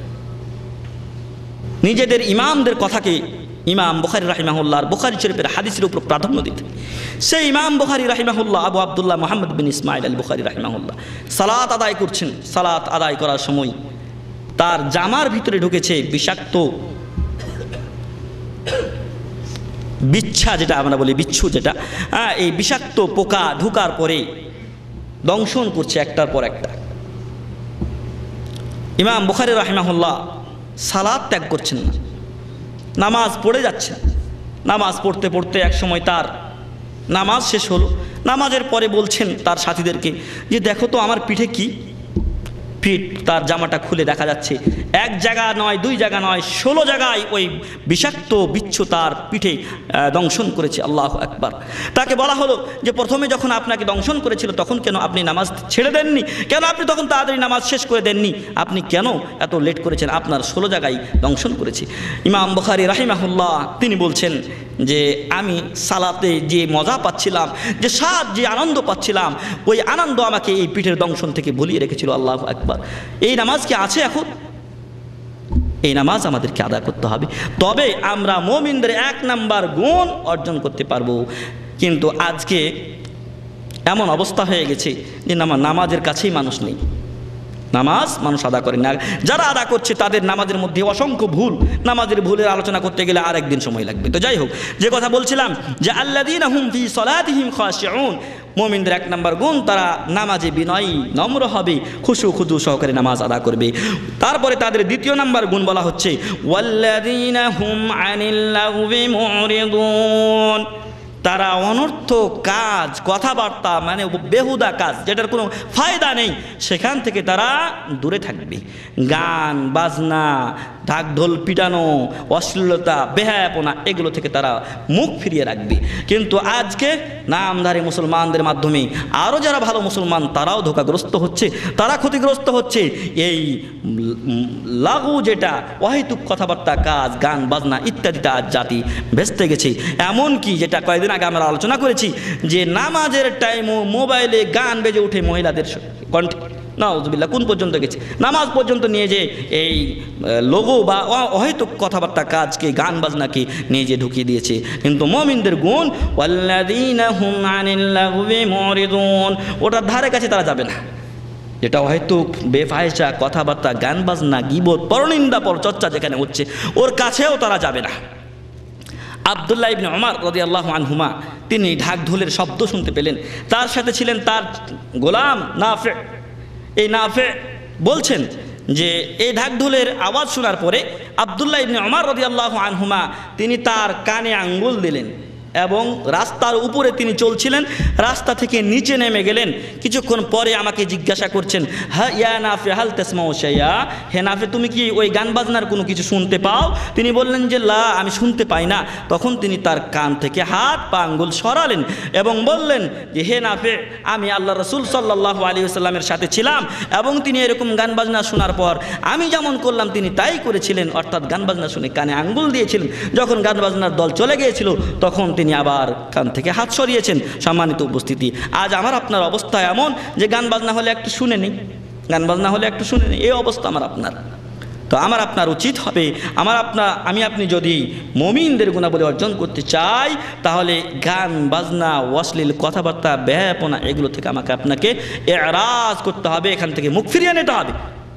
নিজেদের ইমামদের কথাকে ইমাম বুখারী রাহিমাহুল্লাহর বুখারী শরীফের হাদিসের উপর প্রাধান্য দিতে, সেই ইমাম বুখারী রাহিমাহুল্লাহ আবু আব্দুল্লাহ মুহাম্মদ বিন ইসমাইল আল বুখারী রাহিমাহুল্লাহ সালাত আদায় করছেন। সালাত আদায় করার সময় তার জামার ভিতরে ঢুকেছে বিষাক্ত বিচ্ছা, যেটা আমরা বলি বিচ্ছু, যেটা এই বিষাক্ত পোকা ঢুকার পরে দংশন করছে একটার পর একটা। ইমাম বুখারী রাহিমাহুল্লাহ সালাত ত্যাগ করছেন না, নামাজ পড়ে যাচ্ছেন। নামাজ পড়তে পড়তে এক সময় তার নামাজ শেষ হলো। নামাজের পরে বলছেন তার সাথীদেরকে যে দেখো তো আমার পিঠে কি, পিঠ তার জামাটা খুলে দেখা যাচ্ছে এক জায়গা নয়, দুই জায়গা নয়, 16 জায়গায় ওই বিষাক্ত বিচ্ছু তার পিঠে দংশন করেছে। আল্লাহু আকবার! তাকে বলা হলো যে প্রথমে যখন আপনাকে দংশন করেছিল তখন কেন আপনি নামাজ ছেড়ে দেননি, কেন আপনি তখন তাড়াতাড়ি নামাজ শেষ করে দেননি, আপনি কেন এত লেট করেছেন? আপনার 16 জায়গায় দংশন করেছে। ইমাম বুখারী রাহিমাহুল্লাহ তিনি বলছেন যে আমি সালাতে যে মজা পাচ্ছিলাম, যে স্বাদ, যে আনন্দ পাচ্ছিলাম, ওই আনন্দ আমাকে এই পিঠের দংশন থেকে ভুলিয়ে রেখেছিল। আল্লাহু আকবার! এই নামাজ কি আছে এখন? এই নামাজ আমাদেরকে আদা করতে হবে, তবে আমরা মুমিনদের 1 নাম্বার গুণ অর্জন করতে পারবো। কিন্তু আজকে এমন অবস্থা হয়ে গেছে যে নামাজের কাছেই মানুষ নেই, নামাজ মানুষ আদা করে না। যারা আদা করছে তাদের নামাজের মধ্যে অসংখ্য ভুল, নামাজের ভুলের আলোচনা করতে গেলে আর একদিন সময় লাগবে। তো যাই হোক, যে কথা বলছিলাম যে আল্লাযীনা হুম ফি সালাতিহিম খাশিউন, মুমিনদের 1 নাম্বার গুণ তারা নামাজে বিনয়ী নম্র হবে, খুশু খুদু সহকারে নামাজ আদা করবে। তারপরে তাদের 2য় নাম্বার গুণ বলা হচ্ছে ওয়াল্লাযীনা হুম আনিল লাগবি মুরিদুন, তারা অনর্থক কাজ, কথাবার্তা মানে বেহুদা কাজ, যেটার কোনো ফায়দা নেই, সেখান থেকে তারা দূরে থাকবে। গান বাজনা, ঢাক ঢোল পিটানো, অশ্লীলতা, বেহায়াপনা, এগুলো থেকে তারা মুখ ফিরিয়ে রাখবে। কিন্তু আজকে নামধারী মুসলমানদের মাধ্যমে আরও যারা ভালো মুসলমান তারাও ধোঁকাগ্রস্ত হচ্ছে, তারা ক্ষতিগ্রস্ত হচ্ছে। এই লাগু, যেটা অহেতুক কথাবার্তা, কাজ, গান বাজনা ইত্যাদিতে আজ জাতি ভেস্তে গেছে। এমনকি যেটা কয়েকদিন আগে আমরা আলোচনা করেছি যে নামাজের টাইমও মোবাইলে গান বেজে উঠে মহিলাদের কণ্ঠে, নাউযুবিল্লাহ, কোন পর্যন্ত গেছে? নামাজ পর্যন্ত নিয়ে যে এই লোগো বা অহেতুক কথাবার্তা, কাজকে, গান বাজনাকে নিয়ে যে ঢুকিয়ে দিয়েছে। কিন্তু মুমিনদের গুণ ওয়াল্লাযীনা হুম আনিল লাগবি মুরিদুন, ওটার ধারে কাছে তারা যাবে না। যেটা অহেতুক বেফাহিশা কথাবার্তা, গান বাজনা, গীবত, পরনিন্দা, পরচর্চা যেখানে হচ্ছে ওর কাছেও তারা যাবে না। আব্দুল্লাহ ইবনে ওমর রাদিয়াল্লাহু আনহুমা তিনি ঢাক ঢোলের শব্দ শুনতে পেলেন, তার সাথে ছিলেন তার গোলাম নাফে। এই নাফে বলছেন যে এই ঢাক ঢোলের আওয়াজ শোনার পরে আব্দুল্লাহ ইবনে ওমর রাদিয়াল্লাহু আনহুমা তিনি তার কানে আঙ্গুল দিলেন এবং রাস্তার উপরে তিনি চলছিলেন, রাস্তা থেকে নিচে নেমে গেলেন। কিছুক্ষণ পরে আমাকে জিজ্ঞাসা করছেন, হ্যাঁ ইয়া নাফে হাল তাসমাউ শাইয়া, হে নাফে তুমি কি ওই গান বাজনার কোনো কিছু শুনতে পাও? তিনি বললেন যে লা, আমি শুনতে পাই না। তখন তিনি তার কান থেকে হাত পা আঙ্গুল সরালেন এবং বললেন যে হে নাফে, আমি আল্লাহ রাসূল সাল্লাল্লাহু আলাইহি ওয়াসাল্লামের সাথে ছিলাম এবং তিনি এরকম গান বাজনা শোনার পর আমি যেমন করলাম তিনি তাই করেছিলেন, অর্থাৎ গান বাজনা শুনে কানে আঙ্গুল দিয়েছিলেন। যখন গান বাজনার দল চলে গিয়েছিল তখন তিনি আবার কান থেকে হাত সরিয়েছেন। সম্মানিত উপস্থিতি, আজ আমার আপনার অবস্থা এমন যে গান বাজনা হলে একটু শুনে নেই, গান বাজনা হলে একটু শুনে নেই, এই অবস্থা আমার আপনার। তো আমার আপনার উচিত হবে, আমি আপনি যদি মুমিনদের গুণাবলী অর্জন করতে চাই তাহলে গান বাজনা, অশ্লীল কথাবার্তা, বেহায়াপনা, এগুলো থেকে আমাকে আপনাকে এরাজ করতে হবে, এখান থেকে মুখ ফিরিয়ে নিতে হবে।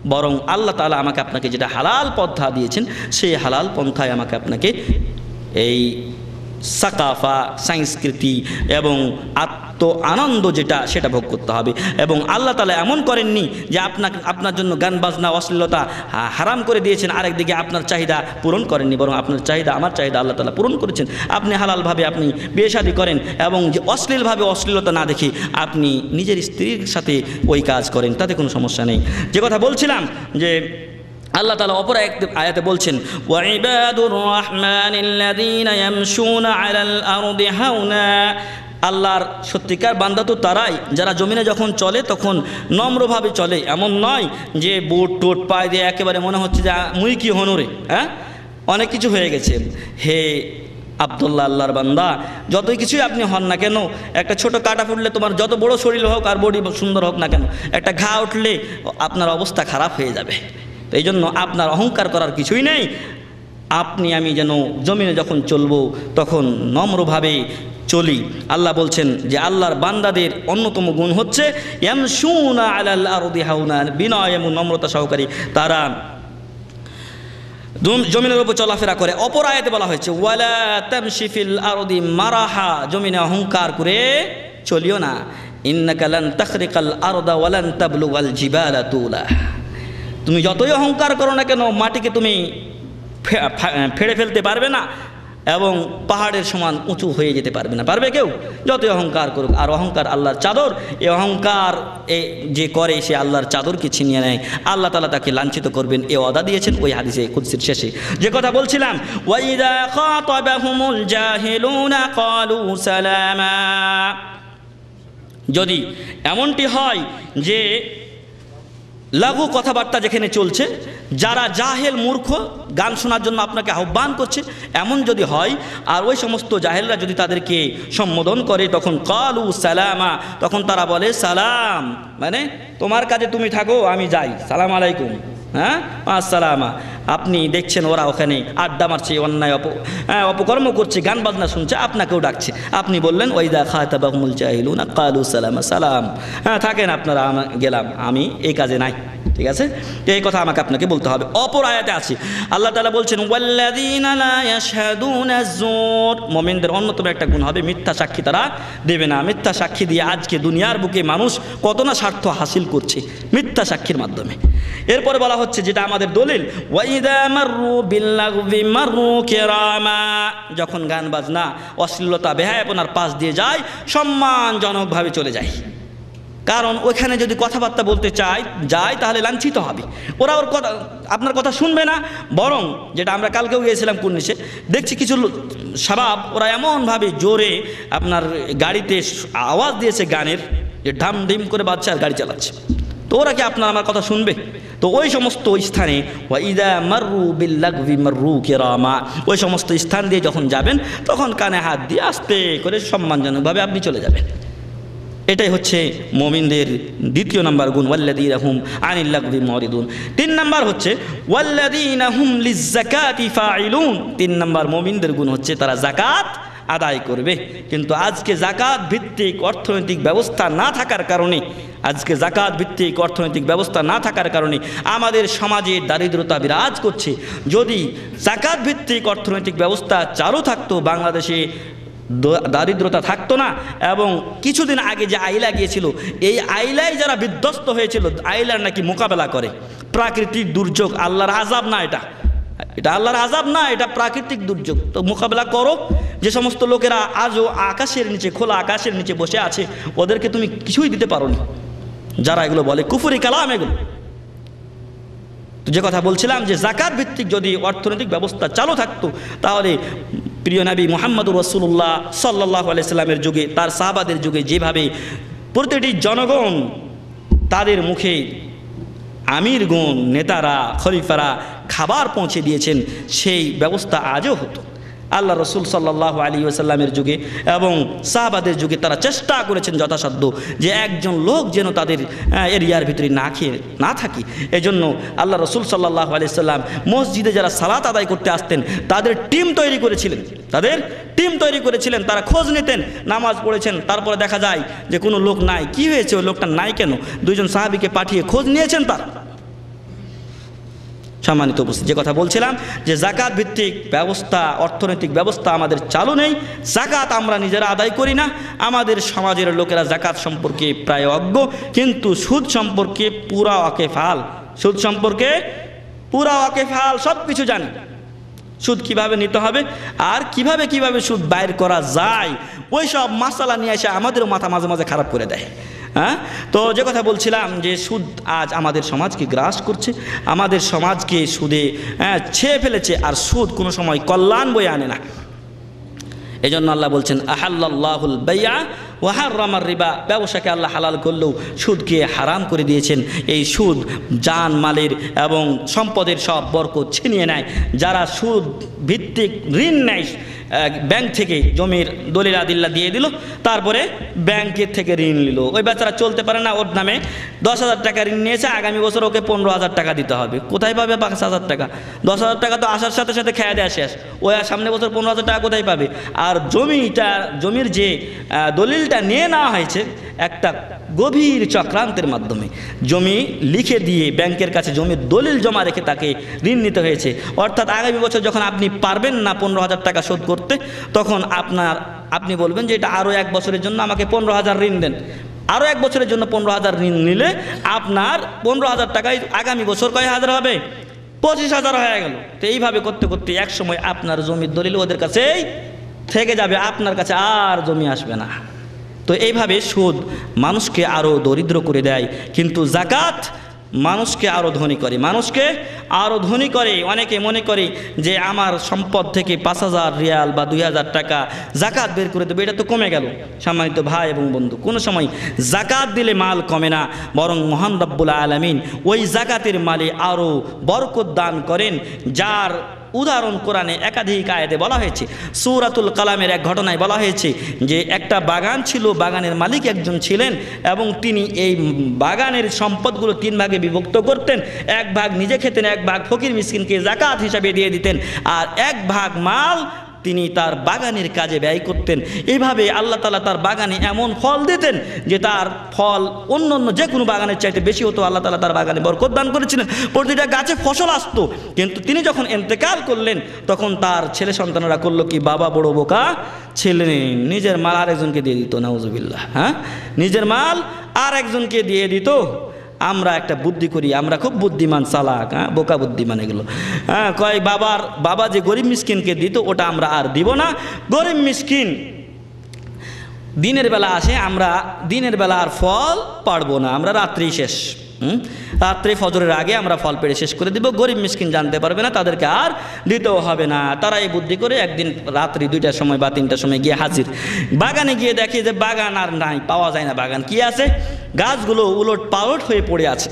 বরং আল্লাহ তাআলা আমাকে আপনাকে যেটা হালাল পন্থা দিয়েছেন সেই হালাল পন্থায় আমাকে আপনাকে এই সাকাফা সংস্কৃতি এবং আত্ম আনন্দ যেটা সেটা ভোগ করতে হবে। এবং আল্লাহ তাআলা এমন করেননি যে আপনার জন্য গান বাজনা অশ্লীলতা হারাম করে দিয়েছেন, আরেকদিকে আপনার চাহিদা পূরণ করেননি, বরং আপনার চাহিদা আমার চাহিদা আল্লাহ তাআলা পূরণ করেছেন। আপনি হালালভাবে আপনি বিয়ে শাদী করেন এবং যে অশ্লীলভাবে অশ্লীলতা না দেখে আপনি নিজের স্ত্রীর সাথে ওই কাজ করেন, তাতে কোনো সমস্যা নেই। যে কথা বলছিলাম যে আল্লাহ তাআলা অপর এক আয়াতে বলছেন ওয়াইবাদুর রহমানিল্লাযীনা ইয়ামশুনা আলাল আরদি হাওনা, আল্লাহর সত্যিকার বান্দা তো তারাই যারা জমিনে যখন চলে তখন নম্রভাবে চলে, এমন নয় যে বুট টুট পায়ে দিয়ে একেবারে মনে হচ্ছে যে মুই কি হনুরে, হ্যাঁ অনেক কিছু হয়ে গেছে। হে আব্দুল্লাহ, আল্লাহর বান্দা, যতই কিছুই আপনি হন না কেন, একটা ছোট কাটা ফুটলে তোমার যত বড় শরীর হোক আর বডি সুন্দর হোক না কেন, একটা ঘা উঠলে আপনার অবস্থা খারাপ হয়ে যাবে। তো এই জন্য আপনার অহংকার করার কিছুই নেই। আপনি আমি যেন জমিনে যখন চলবো তখন নম্রভাবে চলি। আল্লাহ বলছেন যে আল্লাহর বান্দাদের অন্যতম গুণ হচ্ছে ইয়ামশুনা আলাল আরদি হাওনা, বিনয় এবং নম্রতা সহকারী তারা জমিনের উপর চলাফেরা করে। অপর আয়াতে বলা হয়েছে ওয়ালা তামশি ফিল আরদি মারাহা, জমিনে অহংকার করে চলিও না। ইন্নাকা লান তাখরিকাল আরদা ওয়ালান তাবলুগাল জিবালা তুলা, তুমি যতই অহংকার করো না কেন মাটিকে তুমি ফেড়ে ফেলতে পারবে না এবং পাহাড়ের সমান উঁচু হয়ে যেতে পারবে না, পারবে কেউ যতই অহংকার করুক। আর অহংকার আল্লাহর চাদর, এই অহংকার যে করে সে আল্লাহর চাদরকে ছিনিয়ে নেয়, আল্লাহ তাআলা তাকে লাঞ্ছিত করবেন এ ওয়াদা দিয়েছেন ওই হাদিসে কুদসির শেষে। যে কথা বলছিলাম ওয়াইদা খাতাবাহুমুল জাহিলুনা ক্বালু সালামা, যদি এমনটি হয় যে লঘু কথাবার্তা যেখানে চলছে, যারা জাহেল মূর্খ গান শোনার জন্য আপনাকে আহ্বান করছে, এমন যদি হয় আর ওই সমস্ত জাহেলরা যদি তাদেরকে সম্বোধন করে তখন ক্বালু সালামা, তখন তারা বলে সালাম, মানে তোমার কাজে তুমি থাকো আমি যাই, সালাম আলাইকুম, হ্যাঁ আসসালামা। আপনি দেখছেন ওরা ওখানে আড্ডা মারছে, অন্যায় অপকর্ম করছে, গান বাজনা শুনছে, আপনাকেও ডাকছে, আপনি বললেন ওয়াইদা খাতাবাহুমুল জাহিলুনা ক্বালু সালামা, সালাম, হ্যাঁ থাকেন আপনারা, গেলাম, আমি এই কাজে নাই। ঠিক আছে, এই কথা আমাকে আপনাকে বলতে হবে। অপর আয়াতে আছে আল্লাহ তাআলা বলছেন ওয়াল্লাযীনা লা ইয়াশহাদুনা আয-যুর, মুমিনদের অন্যতম একটা গুণ হবে মিথ্যা সাক্ষী তারা দেবে না। মিথ্যা সাক্ষী দিয়ে আজকে দুনিয়ার বুকে মানুষ কত না স্বার্থ হাসিল করছে মিথ্যা সাক্ষীর মাধ্যমে। এরপরে বলা হচ্ছে যেটা আমাদের দলিল ওয়াইদা মাররু বিল্লাগবি মাররু কিরামা, যখন গান বাজনা অশ্লীলতা বেহায়াপনার পাশ দিয়ে যায় সম্মানজনকভাবে চলে যায়। কারণ ওইখানে যদি কথাবার্তা বলতে যায় তাহলে লাঞ্ছিত হবে, ওরা ওর কথা আপনার কথা শুনবে না। বরং যেটা আমরা কালকেও গিয়েছিলাম কুর্নিশে, দেখছি কিছু শাবাব ওরা এমনভাবে জোরে আপনার গাড়িতে আওয়াজ দিয়েছে গানের, যে ঢাম ঢিম করে বাজছে আর গাড়ি চালাচ্ছে, তো ওরা কি আপনার আমার কথা শুনবে? তো ওই সমস্ত স্থানে ওয়াইদা মাররু বিল্লাগবি মাররু কিরামা, ওই সমস্ত স্থান দিয়ে যখন যাবেন তখন কানে হাত দিয়ে আস্তে করে সম্মানজনকভাবে আপনি চলে যাবেন। এটাই হচ্ছে মুমিনদের দ্বিতীয় নাম্বার গুণ ওয়াল্লাযীনা হুম আনিল লাগবি মুরিদুন। 3 নাম্বার হচ্ছে ওয়াল্লাযীনা হুম লিয-যাকাতি ফাইলুন, 3 নাম্বার মুমিনদের গুণ হচ্ছে তারা যাকাত আদায় করবে। কিন্তু আজকে যাকাত ভিত্তিক অর্থনৈতিক ব্যবস্থা না থাকার কারণে, আমাদের সমাজে দারিদ্রতা বিরাজ করছে। যদি যাকাত ভিত্তিক অর্থনৈতিক ব্যবস্থা চালু থাকতো বাংলাদেশে দারিদ্রতা থাকতো না। এবং কিছুদিন আগে যে আইলা গিয়েছিল, এই আইলায় যারা বিধ্বস্ত হয়েছিল, আইলার নাকি মোকাবেলা করে প্রাকৃতিক দুর্যোগ, আল্লাহর আযাব না, এটা আল্লাহর আযাব না, এটা প্রাকৃতিক দুর্যোগ। তো মোকাবেলা করো। যে সমস্ত লোকেরা আজও আকাশের নিচে, খোলা আকাশের নিচে বসে আছে, ওদেরকে তুমি কিছুই দিতে পারো না। যারা এগুলো বলে কুফরি কালাম এগুলো। তো যে কথা বলছিলাম যে যাকাত ভিত্তিক যদি অর্থনৈতিক ব্যবস্থা চালু থাকতো তাহলে প্রিয় নবী মুহাম্মদুর রাসূলুল্লাহ সাল্লাল্লাহু আলাইহি সাল্লামের যুগে, তার সাহাবাদের যুগে যেভাবে প্রতিটি জনগণ তাদের মুখে আমিরগণ, নেতারা, খলিফারা খাবার পৌঁছে দিয়েছেন, সেই ব্যবস্থা আজও হতো। আল্লাহ রসুল সাল্লাল্লাহু আলাইহি ওয়াসাল্লামের যুগে এবং সাহাবাদের যুগে তারা চেষ্টা করেছেন যথাসাধ্য যে একজন লোক যেন তাদের এরিয়ার ভিতরে না খেয়ে না থাকে। এজন্য আল্লাহ রসুল সাল্লাল্লাহু আলাইহি ওয়াসাল্লাম মসজিদে যারা সালাত আদায় করতে আসতেন তাদের টিম তৈরি করেছিলেন, তারা খোঁজ নিতেন, নামাজ পড়েছেন, তারপরে দেখা যায় যে কোনো লোক নাই, কি হয়েছে, ওই লোকটা নাই কেন, 2জন সাহাবীকে পাঠিয়ে খোঁজ নিয়েছেন তারা। সম্মানিত উপস্থিতি, যে কথা বলছিলাম যে জাকাত ভিত্তিক ব্যবস্থা, অর্থনৈতিক ব্যবস্থা আমাদের চালু নেই। জাকাত আমরা নিজেরা আদায় করি না। আমাদের সমাজের লোকেরা জাকাত সম্পর্কে প্রায় অজ্ঞ, কিন্তু সুদ সম্পর্কে পুরা ওয়াকেফাল। সুদ সম্পর্কে পুরা ওয়াকেফাল, সব কিছু জানি। সুদ কিভাবে নিতে হবে আর কিভাবে কিভাবে সুদ বাইর করা যায়, ওই সব মাসালা নিয়ে এসে আমাদেরও মাথা মাঝে মাঝে খারাপ করে দেয়। হ্যাঁ, তো যে কথা বলছিলাম যে সুদ আজ আমাদের সমাজকে গ্রাস করছে, আমাদের সমাজকে সুদে ছেয়ে ফেলেছে। আর সুদ কোনো সময় কল্যাণ বয়ে আনে না। এই জন্য আল্লাহ বলছেন আহাল্লাল্লাহুল বাইয়া ওয়া হাররামার রিবা, ব্যবসাকে আল্লাহ হালাল করলেও সুদকে হারাম করে দিয়েছেন। এই সুদ জান মালের এবং সম্পদের সব বরকত ছিনিয়ে নেয়। যারা সুদ ভিত্তিক ঋণ নেয় ব্যাংক থেকে, জমির দলিল আদিল্লা দিয়ে দিল, তারপরে ব্যাংকের থেকে ঋণ নিল, ওই বেচারা চলতে পারে না, ওর নামে 10,000 টাকা ঋণ নিয়েছে, আগামী বছর ওকে 15,000 টাকা দিতে হবে। কোথায় পাবে 5,000 টাকা? 10,000 টাকা তো আসার সাথে সাথে খেয়ে দেয় শেষ, ওই সামনে বছর 15,000 টাকা কোথায় পাবে? আর জমির যে দলিলটা নিয়ে নেওয়া হয়েছে একটা গভীর চক্রান্তের মাধ্যমে, জমি লিখে দিয়ে ব্যাংকের কাছে জমির দলিল জমা রেখে তাকে ঋণ নিতে হয়েছে। অর্থাৎ আগামী বছর যখন আপনি পারবেন না 15,000 টাকা শোধ করতে, তখন আপনি বলবেন যে এটা আরও 1 বছরের জন্য আমাকে 15,000 ঋণ দেন। আরও 1 বছরের জন্য 15,000 ঋণ নিলে আপনার 15,000 টাকায় আগামী বছর কয় হাজার হবে? 25,000 হয়ে গেল। তো এইভাবে করতে করতে এক সময় আপনার জমির দলিল ওদের কাছেই থেকে যাবে, আপনার কাছে আর জমি আসবে না। তো এইভাবে সুদ মানুষকে আরও দরিদ্র করে দেয়, কিন্তু জাকাত মানুষকে আরও ধনী করে, মানুষকে আরও ধনী করে। অনেকে মনে করে যে আমার সম্পদ থেকে 5,000 রিয়াল বা 2,000 টাকা জাকাত বের করে দেবে, এটা তো কমে গেল। সম্মানিত ভাই এবং বন্ধু, কোনো সময় জাকাত দিলে মাল কমে না, বরং মহান রব্বুল আলামিন ওই জাকাতের মালে আরও বরকত দান করেন, যার উদাহরণ কোরআনে একাধিক আয়াতে বলা হয়েছে। সূরাতুল কালামের এক ঘটনায় বলা হয়েছে যে একটা বাগান ছিল, বাগানের মালিক একজন ছিলেন এবং তিনি এই বাগানের সম্পদগুলো 3 ভাগে বিভক্ত করতেন। 1 ভাগ নিজে খেতেন, 1 ভাগ ফকির মিসকিনকে জাকাত হিসাবে দিয়ে দিতেন, আর 1 ভাগ মাল তিনি তার বাগানের কাজে ব্যয় করতেন। এইভাবে আল্লাহ তাআলা তার বাগানে এমন ফল দিতেন যে তার ফল অন্য যে কোনো বাগানের চাইতে বেশি হতো। আল্লাহ তাআলা তার বাগানে বরকত দান করেছিলেন, প্রতিটা গাছে ফসল আসতো। কিন্তু তিনি যখন ইন্তেকাল করলেন, তখন তার ছেলে সন্তানরা করলো কি, বাবা বড় বোকা ছেলে, নিজের মাল আরেকজনকে দিয়ে দিত। নাউজুবিল্লাহ। হ্যাঁ, নিজের মাল আর একজনকে দিয়ে দিত। আমরা একটা বুদ্ধি করি, আমরা খুব বুদ্ধিমান, চালাক, বোকা বুদ্ধিমান এগুলো। কয় বাবা যে গরিব মিসকিনকে দিত ওটা আমরা আর দিব না। গরিব মিসকিন দিনের বেলা আসে, আমরা দিনের বেলা আর ফল পাড়বো না, আমরা রাত্রেই শেষ। রাত্রে ফজরের আগে আমরা ফল পেড়ে শেষ করে দিব, গরিব মিসকিন জানতে পারবে না, তাদেরকে আর দিতেও হবে না। তারা এই বুদ্ধি করে একদিন রাত্রি 2টার সময় বা 3টার সময় গিয়ে হাজির। বাগানে গিয়ে দেখে যে বাগান আর নাই, পাওয়া যায় না বাগান। কি আছে? গাছগুলো উলট পালট হয়ে পড়ে আছে।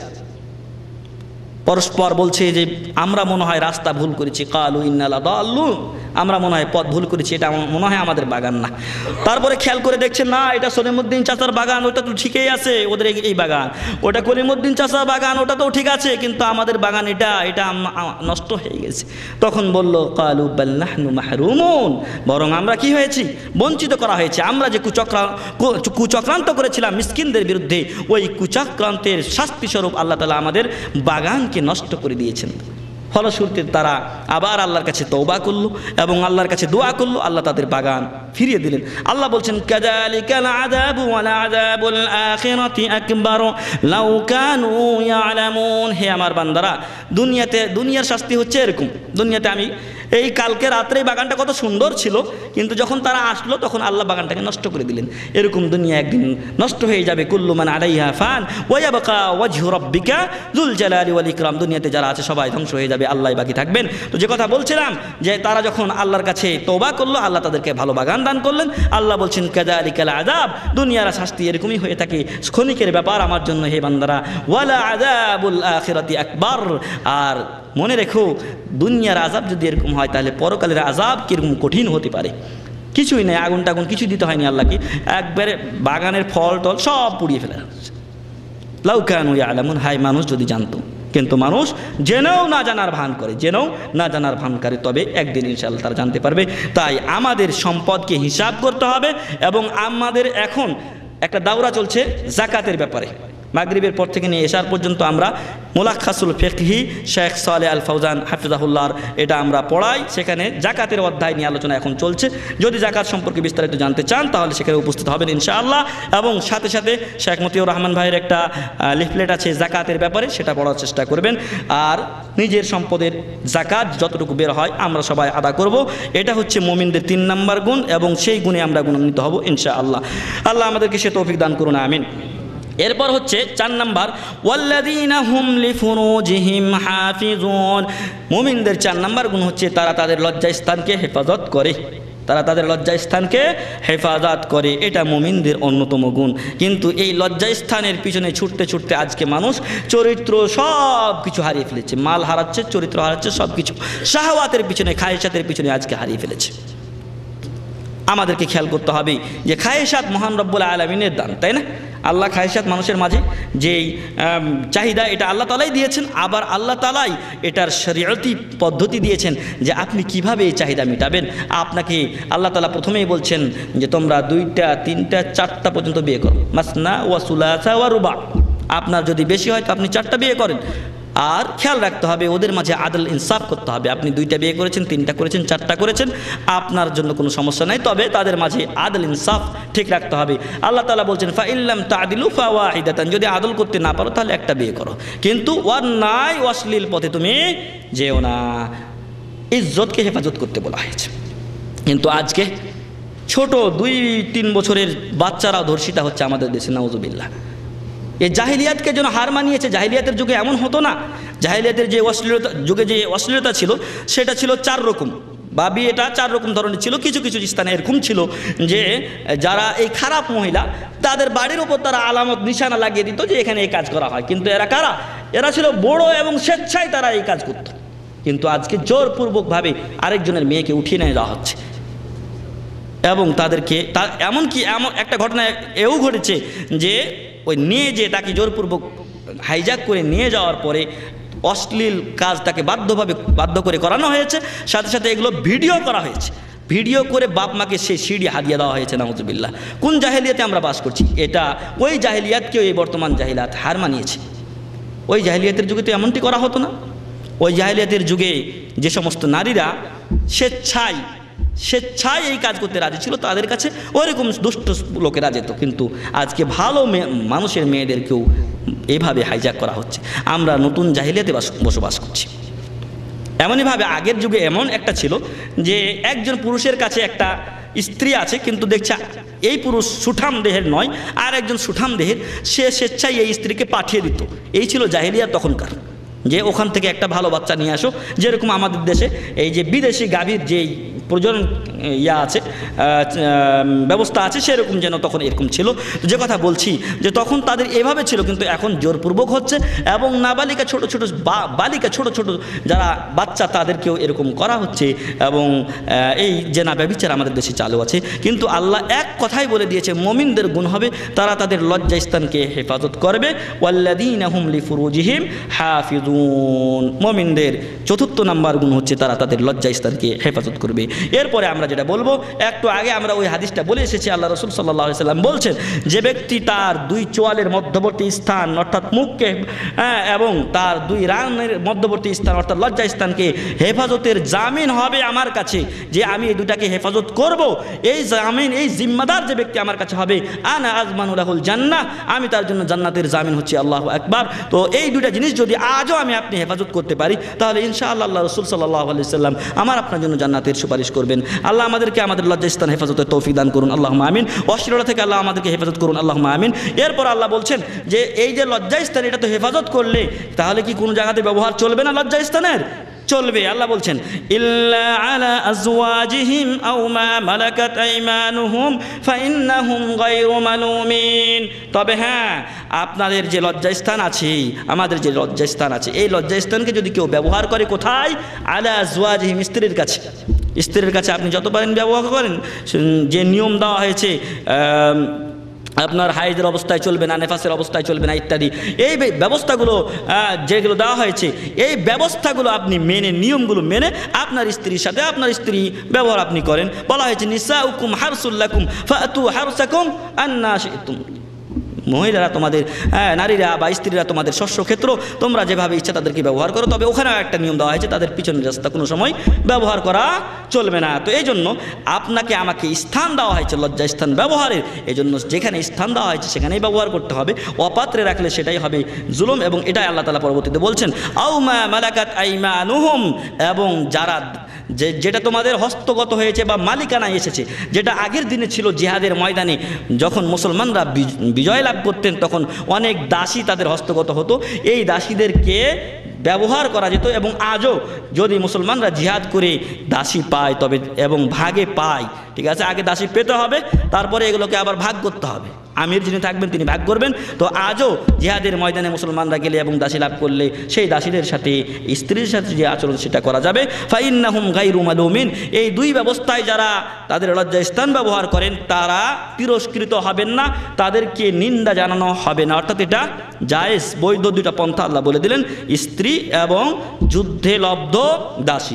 পরস্পর বলছে যে আমরা মনে হয় রাস্তা ভুল করেছি, কালু ইন্না লাদাল্লুন, আমরা মনে হয় পথ ভুল করেছি, এটা মনে হয় আমাদের বাগান না। তারপরে খেয়াল করে দেখছেন, না এটা সলিমউদ্দিন চাচার বাগান, ওটা তো ঠিকই আছে, ওদের এই বাগান। ওটা কলিমউদ্দিন চাচার বাগান, ওটা তো ঠিক আছে, কিন্তু আমাদের বাগান এটা নষ্ট হয়ে গেছে। তখন বলল কালু বাল নাহনু মাহরুমুন, বরং আমরা কি হয়েছি? বঞ্চিত করা হয়েছে। আমরা যে কুচক্রান্ত করেছিলাম মিসকিনদের বিরুদ্ধে, ওই কুচক্রান্তের শাস্তি স্বরূপ আল্লাহ তাআলা আমাদের বাগানকে নষ্ট করে দিয়েছেন। ফলশ্রুতিতে তারা আবার আল্লাহর কাছে তওবা করলো এবং আল্লাহর কাছে দোয়া করলো, আল্লাহ তাদের বাগান ফিরিয়ে দিলেন। আল্লাহ বলছেন কাযালিকাল আযাবু ওয়া আযাবুল আখিরাতি আকবার লাউ কানু ইয়ালামুন। হে আমার বান্দারা, দুনিয়ার শাস্তি হচ্ছে এরকম। দুনিয়াতে আমি এই কালকে রাত্রে বাগানটা কত সুন্দর ছিল, কিন্তু যখন তারা আসলো তখন আল্লাহ বাগানটাকে নষ্ট করে দিলেন। এরকম দুনিয়া একদিন নষ্ট হয়ে যাবে। কুল্লু মান আলাইহা ফান ওয়া ইয়াবকা ওয়াজহু রাব্বিকা যুল জালালি ওয়াল ইকরাম। দুনিয়াতে যারা আছে সবাই ধ্বংস হয়ে যাবে, আল্লাহই বাকি থাকবেন। তো যে কথা বলছিলাম যে তারা যখন আল্লাহর কাছে তওবা করলো, আল্লাহ তাদেরকে ভালো বাগান দান করলেন। আল্লাহ বলছেন কাযালিকাল আযাব, দুনিয়ার শাস্তি এরকমই হয়ে থাকে, ক্ষণিকের ব্যাপার আমার জন্য হে বান্দারা। ওয়ালা আযাবুল আখিরাতি আকবার, আর মনে রেখো দুনিয়ার আযাব যদি এরকম হয় তাহলে পরকালের আযাব কিরকম কঠিন হতে পারে। কিছুই নেই, আগুন টাগুন কিছু দিতে হয়নি আল্লাহকে, একবারে বাগানের ফল টল সব পুড়িয়ে ফেলা হচ্ছে। লাউ কানু ইয়ালামুন, হায় মানুষ যদি জানতো। কিন্তু মানুষ জেনেও না জানার ভান করে, জেনেও না জানার ভান করে, তবে একদিন ইনশাআল্লাহ তারা জানতে পারবে। তাই আমাদের সম্পদকে হিসাব করতে হবে এবং আমাদের এখন একটা দাওরা চলছে জাকাতের ব্যাপারে। মাগরিবের পর থেকে নিয়ে এশার পর্যন্ত আমরা মুলাক্কাসুল ফিকহি শেখ সালেহ আল ফাউজান হাফিজাহুল্লাহর এটা আমরা পড়াই। সেখানে জাকাতের অধ্যায় নিয়ে আলোচনা এখন চলছে। যদি জাকাত সম্পর্কে বিস্তারিত জানতে চান তাহলে সেখানে উপস্থিত হবেন ইনশাআল্লাহ। এবং সাথে সাথে শেখ মতিউর রহমান ভাইয়ের একটা লিফলেট আছে জাকাতের ব্যাপারে, সেটা পড়ার চেষ্টা করবেন। আর নিজের সম্পদের জাকাত যতটুকু বের হয় আমরা সবাই আদা করব। এটা হচ্ছে মুমিনদের 3 নম্বর গুণ, এবং সেই গুণে আমরা গুণান্বিত হব ইনশাআল্লাহ। আল্লাহ আমাদেরকে সে তৌফিক দান করুন, আমিন। এরপর হচ্ছে 4 নম্বর, ওয়াল্লাযীনা হুম লিফুরুজিহিম হাফিজুন। মুমিনদের 4 নম্বর গুণ হচ্ছে তারা তাদের লজ্জাস্থানকে হেফাজত করে। তারা তাদের লজ্জাস্থানকে হেফাজত করে, এটা মুমিনদের অন্যতম গুণ। কিন্তু এই লজ্জাস্থানের পিছনে ছুটতে ছুটতে আজকে মানুষ চরিত্র সব কিছু হারিয়ে ফেলেছে। মাল হারাচ্ছে, চরিত্র হারাচ্ছে, সব কিছু শাহওয়াতের পিছনে, খায়েশাতের পিছনে আজকে হারিয়ে ফেলেছে। আমাদেরকে খেয়াল করতে হবে যে খায়েশাত মহান রব্বুল আলামিনের দান, তাই না? আল্লাহ খায়েশাত মানুষের মাঝে যেই চাহিদা, এটা আল্লাহ তাআলাই দিয়েছেন। আবার আল্লাহ তাআলাই এটার শরীয়তি পদ্ধতি দিয়েছেন যে আপনি কিভাবে এই চাহিদা মেটাবেন। আপনাকে আল্লাহ তাআলা প্রথমেই বলছেন যে তোমরা 2টা 3টা 4টা পর্যন্ত বিয়ে করো, মাসনা ওয়া সুলাসা ওয়া রুবা। আপনার যদি বেশি হয় তো আপনি 4টা বিয়ে করেন। আর খেয়াল রাখতে হবে ওদের মাঝে আদল ইনসাফ করতে হবে। আপনি 2টা বিয়ে করেছেন, 3টা করেছেন, 4টা করেছেন, আপনার জন্য কোনো সমস্যা নাই, তবে তাদের মাঝে আদল ইনসাফ ঠিক রাখতে হবে। আল্লাহ তাআলা বলছেন ফাইল্লাম তাদিলু ফাওয়াহিদাতান, যদি আদল করতে না পারো তাহলে একটা বিয়ে করো, কিন্তু অন্যায় অশ্লীল পথে তুমি যেও না। ইজ্জতকে হেফাজত করতে বলা হয়েছে। কিন্তু আজকে ছোট 2-3 বছরের বাচ্চারা ধর্ষিতা হচ্ছে আমাদের দেশে, নাউজুবিল্লাহ। এই জাহিলিয়াতকে যেন হার মানিয়েছে। জাহিলিয়াতের যুগে এমন হতো না। জাহিলিয়াতের যে যুগে যে অশ্লীলতা ছিল সেটা ছিল 4 রকম, বা বিয়েটা 4 রকম ধরনের ছিল। কিছু কিছু স্থানে এরকম ছিল যে যারা এই খারাপ মহিলা, তাদের বাড়ির ওপর তারা আলামত নিশানা লাগিয়ে দিত যে এখানে এই কাজ করা হয়। কিন্তু এরা কারা? এরা ছিল বড় এবং স্বেচ্ছায় তারা এই কাজ করত। কিন্তু আজকে জোরপূর্বকভাবে আরেকজনের মেয়েকে উঠিয়ে নিয়ে যাওয়া হচ্ছে, এবং তাদেরকে এমনকি এমন একটা ঘটনা এও ঘটেছে যে ওই নিয়ে যে তাকে জোরপূর্বক হাইজ্যাক করে নিয়ে যাওয়ার পরে অশ্লীল কাজ তাকে বাধ্য করে করানো হয়েছে। সাথে সাথে এগুলো ভিডিও করা হয়েছে। ভিডিও করে বাপ মাকে সেই সিঁড়ি হাদিয়া দেওয়া হয়েছে, নাউজুবিল্লাহ। কোন জাহেলিয়াতে আমরা বাস করছি? এটা ওই জাহেলিয়াতকেও এই বর্তমান জাহিলিয়াত হার মানিয়েছে। ওই জাহেলিয়াতের যুগে তো এমনটি করা হতো না। ওই জাহেলিয়াতের যুগে যে সমস্ত নারীরা স্বেচ্ছায় এই কাজ করতে রাজি ছিল, তাদের কাছে ওইরকম দুষ্ট লোকেরা যেত। কিন্তু আজকে ভালো মানুষের মেয়েদেরকেও এইভাবে হাইজ্যাক করা হচ্ছে। আমরা নতুন জাহিলিয়াতে বসবাস করছি। এমনইভাবে আগের যুগে এমন একটা ছিল যে একজন পুরুষের কাছে একটা স্ত্রী আছে, কিন্তু দেখছে এই পুরুষ সুঠাম দেহের নয়, আর একজন সুঠাম দেহের, সে স্বেচ্ছায় এই স্ত্রীকে পাঠিয়ে দিত। এই ছিল জাহিলিয়াত তখনকার, যে ওখান থেকে একটা ভালো বাচ্চা নিয়ে আসো। যেরকম আমাদের দেশে এই যে বিদেশি গাভীর যেই প্রজনন ব্যবস্থা আছে, সেরকম যেন তখন এরকম ছিল। যে কথা বলছি যে তখন তাদের এভাবে ছিল, কিন্তু এখন জোরপূর্বক হচ্ছে। এবং নাবালিকা বালিকা ছোট ছোট যারা বাচ্চা, তাদেরকেও এরকম করা হচ্ছে। এবং এই যে না ব্যভিচার আমাদের দেশে চালু আছে। কিন্তু আল্লাহ এক কথাই বলে দিয়েছে, মুমিনদের গুণ হবে তারা তাদের লজ্জাস্থানকে হেফাজত করবে। ওয়াল্লাযীনা হুম লিফুরুজিহিম হাফিজুন। মুমিনদের 4র্থ নম্বর গুণ হচ্ছে তারা তাদের লজ্জাস্থানকে হেফাজত করবে। এরপরে আমরা যেটা বলবো, একটু আগে আমরা ওই হাদিসটা বলে এসেছি। আল্লাহ রাসূল সাল্লাল্লাহু আলাইহি সাল্লাম বলছেন, যে ব্যক্তি তার 2 চোয়ালের মধ্যবর্তী স্থান অর্থাৎ মুখকে এবং তার 2 রানের মধ্যবর্তী স্থান অর্থাৎ লজ্জা স্থানকে হেফাজতের জামিন হবে আমার কাছে, যে আমি এই 2টাকে হেফাজত করব, এই জামিন, এই জিম্মাদার যে ব্যক্তি আমার কাছে হবে, আনা আযমানু লাহুল জান্নাহ, আমি তার জন্য জান্নাতের জামিন হচ্ছি। আল্লাহু আকবার। তো এই 2টা জিনিস যদি আজও আমি আপনি হেফাজত করতে পারি, তাহলে ইনশাআল্লাহ আল্লাহ রাসূল সাল্লাল্লাহু আলাইহি সাল্লাম আমার আপনার জন্য জান্নাতের সুপারিশ করবেন। আল্লাহ আমাদেরকে আমাদের লজ্জাস্থান হেফাজতের তৌফিক দান করুন, আল্লাহুম্মা আমিন। অশ্লীলতা থেকে আল্লাহ আমাদেরকে হেফাজত করুন, আল্লাহুম্মা আমিন। এরপর আল্লাহ বলছেন যে এই যে লজ্জাস্থান, এটা তো হেফাজত করলে তাহলে কি কোনো জায়গাতে ব্যবহার চলবে না লজ্জাস্থানের? চলবে। আল্লাহ বলছেন, ইল্লা আলা আজওয়াজিহিম আও মা মালাকাত আইমানুহুম ফাইন্নাহুম গায়রু মালুমিন। তবে হ্যাঁ, আপনাদের যে লজ্জাস্থান আছে, আমাদের যে লজ্জাস্থান আছে, এই লজ্জাস্থানকে যদি কেউ ব্যবহার করে, কোথায়? আলা আজওয়াজিহিম, স্ত্রীর কাছে। স্ত্রীর কাছে আপনি যত পারেন ব্যবহার করেন। যে নিয়ম দেওয়া হয়েছে, আপনার হাইজের অবস্থায় চলবে না, নেফাসের অবস্থায় চলবে না, ইত্যাদি, এই ব্যবস্থাগুলো যেগুলো দেওয়া হয়েছে, এই ব্যবস্থাগুলো আপনি মেনে, নিয়মগুলো মেনে আপনার স্ত্রীর সাথে আপনার স্ত্রী ব্যবহার আপনি করেন। বলা হয়েছে, নিসাউকুম হারসুল লাকুম ফাতু হারসাকুম আন্না শি'তুম। মহিলারা তোমাদের নারীরা বা স্ত্রীরা তোমাদের শস্যক্ষেত্র, তোমরা যেভাবে ইচ্ছা তাদেরকে ব্যবহার করো, তবে ওখানেও একটা নিয়ম দেওয়া হয়েছে, তাদের পিছনের রাস্তা কোনো সময় ব্যবহার করা চলবে না। তো এই জন্য আপনাকে আমাকে স্থান দেওয়া হয়েছে লজ্জা স্থান ব্যবহারের, এই জন্য যেখানে স্থান দেওয়া হয়েছে সেখানেই ব্যবহার করতে হবে, অপাত্রে রাখলে সেটাই হবে জুলুম, এবং এটাই আল্লাহ তাআলা পরবর্তীতে বলছেন আও মা মালাকাত আইমানুহুম, এবং যারা যেটা তোমাদের হস্তগত হয়েছে বা মালিকানায় এসেছে, যেটা আগের দিনে ছিল জিহাদের ময়দানে যখন মুসলমানরা বিজয় লাভ করতেন তখন অনেক দাসী তাদের হস্তগত হতো, এই দাসীদেরকে ব্যবহার করা যেত। এবং আজও যদি মুসলমানরা জিহাদ করে দাসী পায় তবে এবং ভাগে পায়, ঠিক আছে, আগে দাসী পেতে হবে, তারপরে এগুলোকে আবার ভাগ করতে হবে, আমির যিনি থাকবেন তিনি ভাগ করবেন। তো আজও জিহাদের ময়দানে মুসলমানরা গেলে এবং দাসী লাভ করলে সেই দাসীদের সাথে স্ত্রীর সাথে যে আচরণ সেটা করা যাবে। ফাইন্নাহুম গায়রু মালুমিন, এই দুই ব্যবস্থায় যারা তাদের লজ্জা স্থান ব্যবহার করেন তারা তিরস্কৃত হবেন না, তাদেরকে নিন্দা জানানো হবে না, অর্থাৎ এটা জায়েজ বৈধ দুইটা পন্থা আল্লাহ বলে দিলেন, স্ত্রী এবং যুদ্ধে লব্ধ দাসী।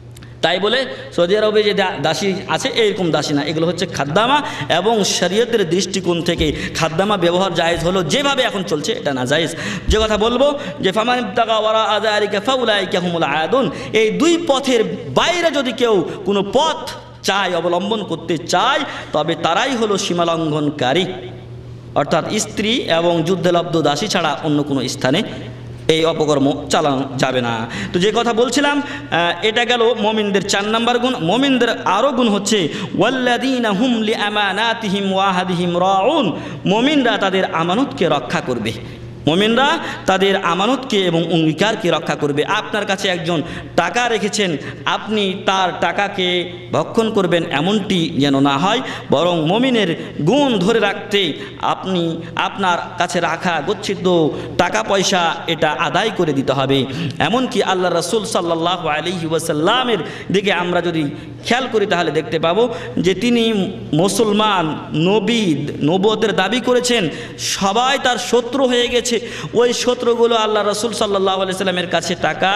তাই বলে সৌদি আরবে যে দাসী আছে এরকম দাসী না, এগুলো হচ্ছে খাদ্দামা, এবং শরীয়তের দৃষ্টিকোণ থেকে খাদ্দামা ব্যবহার জায়েজ হলো, যেভাবে এখন চলছে এটা না জায়েজ। যে কথা বলবো যে ফামান ইবতাগা ওয়ারা যালিকা ফাউলাইকা হুমুল আদুন, এই দুই পথের বাইরে যদি কেউ কোনো পথ চায়, অবলম্বন করতে চায়, তবে তারাই হলো সীমালঙ্ঘনকারী, অর্থাৎ স্ত্রী এবং যুদ্ধলব্ধ দাসী ছাড়া অন্য কোনো স্থানে এই অপকর্ম চালানো যাবে না। তো যে কথা বলছিলাম এটা গেল মুমিনদের 4 নম্বর গুণ। মুমিনদের আরও গুণ হচ্ছে ওয়াল্লাযীনা হুম লিআমানাতিহিম ওয়া আহদিহিম রাউন, মুমিনরা তাদের আমানতকে রক্ষা করবে, মুমিনরা তাদের আমানতকে এবং অঙ্গীকারকে রক্ষা করবে। আপনার কাছে একজন টাকা রেখেছেন, আপনি তার টাকাকে ভক্ষণ করবেন এমনটি যেন না হয়, বরং মুমিনের গুণ ধরে রাখতে আপনি আপনার কাছে রাখা গচ্ছিত টাকা পয়সা এটা আদায় করে দিতে হবে। এমনকি আল্লাহ রাসূল সাল্লাল্লাহু আলাইহি ওয়াসাল্লামের দিকে আমরা যদি খেয়াল করি তাহলে দেখতে পাবো যে তিনি মুসলমান, নবী, নবুয়তের দাবি করেছেন, সবাই তার শত্রু হয়ে গেছে, ওই শত্রুগুলো আল্লাহ রাসূল সাল্লাল্লাহু আলাইহি সাল্লামের কাছে টাকা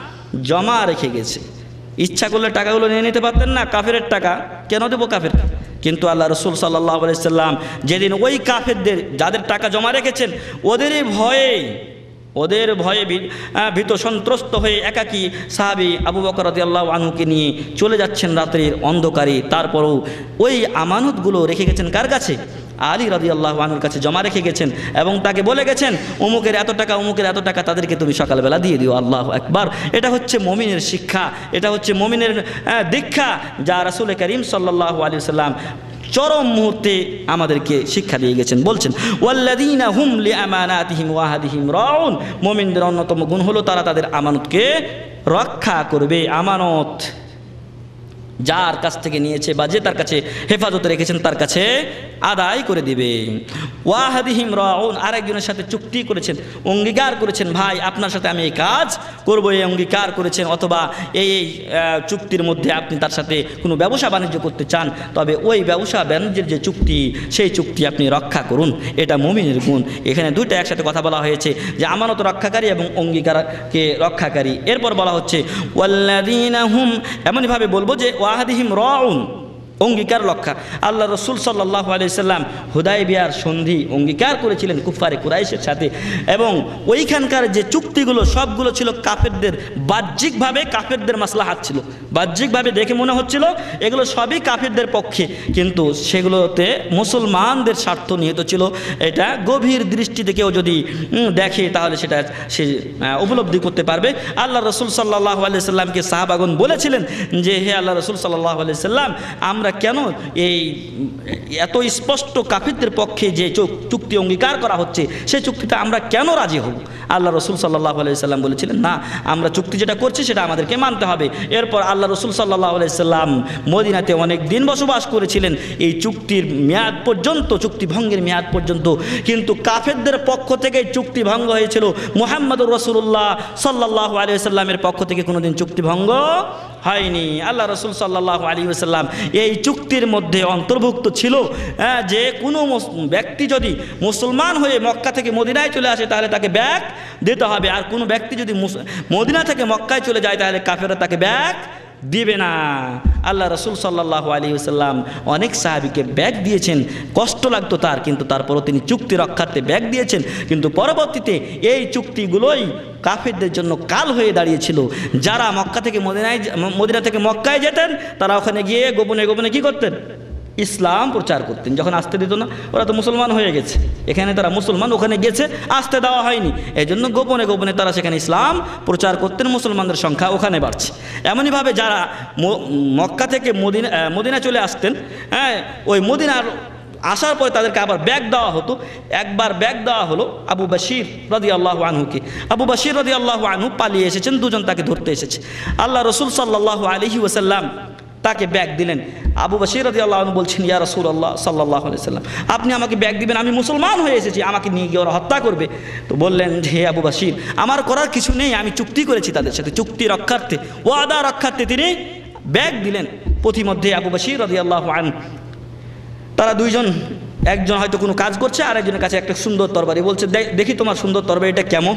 জমা রেখে গেছে। ইচ্ছা করলে টাকাগুলো নিয়ে নিতে পারতেন না, কাফেরের টাকা কেন দেবো কাফের, কিন্তু আল্লাহ রাসূল সাল্লাল্লাহু আলাইহি সাল্লাম যেদিন ওই কাফেরদের যাদের টাকা জমা রেখেছেন ওদের ভয়ে ভীত সন্ত্রস্ত হয়ে একাকী সাহাবী আবু বকর রাদিয়াল্লাহু আনহুকে নিয়ে চলে যাচ্ছেন রাতের অন্ধকারে, তারপরও ওই আমানতগুলো রেখে গেছেন কার কাছে? আলী রাদিয়াল্লাহু আনহুর কাছে জমা রেখে গেছেন, এবং তাকে বলে গেছেন অমুকের এত টাকা, অমুকের এত টাকা, তাদেরকে তুমি সকালবেলা দিয়ে দিও। আল্লাহু আকবার। এটা হচ্ছে মুমিনের শিক্ষা, এটা হচ্ছে মুমিনের দীক্ষা, যা রাসূল করিম সাল্লাল্লাহু আলাইহি ওয়াসাল্লাম চরম মুহূর্তে আমাদেরকে শিক্ষা দিয়ে গেছেন। বলছেন ওয়াল্লাযীনা হুম লিআমানাতিহিম ওয়া আহদিহিম রাউন, মুমিনদের অন্যতম গুণ হলো তারা তাদের আমানতকে রক্ষা করবে। আমানত যার কাছ থেকে নিয়েছে বা যে তার কাছে হেফাজতে রেখেছেন তার কাছে আদায় করে দিবে। ওয়াহাদিহিম রাউন, আরেকজনের সাথে চুক্তি করেছেন, অঙ্গীকার করেছেন, ভাই আপনার সাথে আমি এই কাজ করবো, এই অঙ্গীকার করেছেন, অথবা এই চুক্তির মধ্যে আপনি তার সাথে কোনো ব্যবসা বাণিজ্য করতে চান, তবে ওই ব্যবসা বাণিজ্যের যে চুক্তি সেই চুক্তি আপনি রক্ষা করুন, এটা মুমিনের গুণ। এখানে দুইটা একসাথে কথা বলা হয়েছে, যে আমানত রক্ষাকারী এবং অঙ্গীকারকে রক্ষাকারী। এরপর বলা হচ্ছে ওয়াল্লাযীনা হুম, এমনভাবে বলবো যে ওয়াহাদিহিম রাউন, অঙ্গীকার রক্ষা। আল্লাহ রাসূল সাল্লাল্লাহু আলাইহি সাল্লাম হুদায়বিয়ার সন্ধি অঙ্গীকার করেছিলেন কুফারে কুরাইশের সাথে, এবং ওইখানকার যে চুক্তিগুলো সবগুলো ছিল কাফেরদের, বাহ্যিকভাবে কাফেরদের মাসলাহাত ছিল, বাহ্যিকভাবে দেখে মনে হচ্ছিল এগুলো সবই কাফেরদের পক্ষে, কিন্তু সেগুলোতে মুসলমানদের স্বার্থ নিহিত ছিল। এটা গভীর দৃষ্টিতে কেউ যদি দেখে তাহলে সেটা সে উপলব্ধি করতে পারবে। আল্লাহ রাসূল সাল্লাল্লাহু আলাইহি সাল্লামকে সাহাবাগণ বলেছিলেন যে হে আল্লাহ রাসূল সাল্লাল্লাহু আলাইহি সাল্লাম, আমরা কেন এই এত স্পষ্ট কাফিরদের পক্ষে যে চুক্তি অঙ্গীকার করা হচ্ছে সেই চুক্তিতে আমরা কেন রাজি হব? আল্লাহ রাসূল সাল্লাল্লাহু আলাইহি সাল্লাম বলেছিলেন না, আমরা চুক্তি যেটা করছি সেটা আমাদেরকে মানতে হবে। এরপর আল্লাহ রাসূল সাল্লাল্লাহু আলাইহি সাল্লাম মদিনাতে অনেক দিন বসবাস করেছিলেন এই চুক্তির মেয়াদ পর্যন্ত, চুক্তি ভঙ্গের মেয়াদ পর্যন্ত, কিন্তু কাফেরদের পক্ষ থেকে চুক্তি ভঙ্গ হয়েছিল। মুহাম্মদুর রাসূলুল্লাহ সাল্লাল্লাহু আলাইহি সাল্লামের পক্ষ থেকে কোনোদিন চুক্তি ভঙ্গ হয়নি। আল্লাহ রাসূল সাল্লাল্লাহু আলাইহি ওয়াসাল্লাম এই চুক্তির মধ্যে অন্তর্ভুক্ত ছিল যে কোনো ব্যক্তি যদি মুসলমান হয়ে মক্কা থেকে মদিনায় চলে আসে তাহলে তাকে ব্যাগ দিতে হবে, আর কোনো ব্যক্তি যদি মদিনা থেকে মক্কায় চলে যায় তাহলে কাফেররা তাকে ব্যাগ দিবে না। আল্লাহ রসুল সাল্লাল্লাহু আলাইহি ওয়াসাল্লাম অনেক সাহাবীকে ব্যাগ দিয়েছেন, কষ্ট লাগতো তার, কিন্তু তারপরও তিনি চুক্তি রক্ষার্থে ব্যাগ দিয়েছেন। কিন্তু পরবর্তীতে এই চুক্তিগুলোই কাফেরদের জন্য কাল হয়ে দাঁড়িয়েছিল। যারা মদিনা থেকে মক্কায় যেতেন, তারা ওখানে গিয়ে গোপনে গোপনে কী করতেন? ইসলাম প্রচার করতেন। যখন আসতে দিত না, ওরা তো মুসলমান হয়ে গেছে, এখানে তারা মুসলমান, ওখানে গেছে আসতে দেওয়া হয়নি, এই জন্য গোপনে গোপনে তারা সেখানে ইসলাম প্রচার করতেন, মুসলমানদের সংখ্যা ওখানে বাড়ছে। এমনইভাবে যারা মক্কা থেকে মদিনা চলে আসতেন, হ্যাঁ, ওই মদিনার আসার পরে তাদেরকে আবার ব্যাগ দেওয়া হতো। একবার ব্যাগ দেওয়া হলো আবু বশির রাদিয়াল্লাহু আনহুকে। আবু বশির রাদিয়াল্লাহু আনহু পালিয়ে এসেছেন, দুজন তাকে ধরতে এসেছে। আল্লাহ রসুল সাল্লাল্লাহু আলাইহি ওয়াসাল্লাম তাকে ব্যাগ দিলেন। আবু বশির রাদিয়াল্লাহু আনহু বলছেন, ইয়া রাসূলুল্লাহ সাল্লাল্লাহু আলাইহি ওয়াসাল্লাম, আপনি আমাকে ব্যাগ দিবেন, আমি মুসলমান হয়ে এসেছি, আমাকে নিয়ে গিয়ে ওরা হত্যা করবে। তো বললেন, হে আবু বশির, আমার করার কিছু নেই, আমি চুক্তি করেছি তাদের সাথে, চুক্তি রক্ষার্থে, ওয়াদা রক্ষার্থে তিনি ব্যাগ দিলেন। পথিমধ্যে আবু বশির রাদিয়াল্লাহু আনহু, তারা দুইজন, একজন হয়তো কোনো কাজ করছে, আর একজনের কাছে একটা সুন্দর তরবারি, বলছে, দেখি তোমার সুন্দর তরবারিটা কেমন।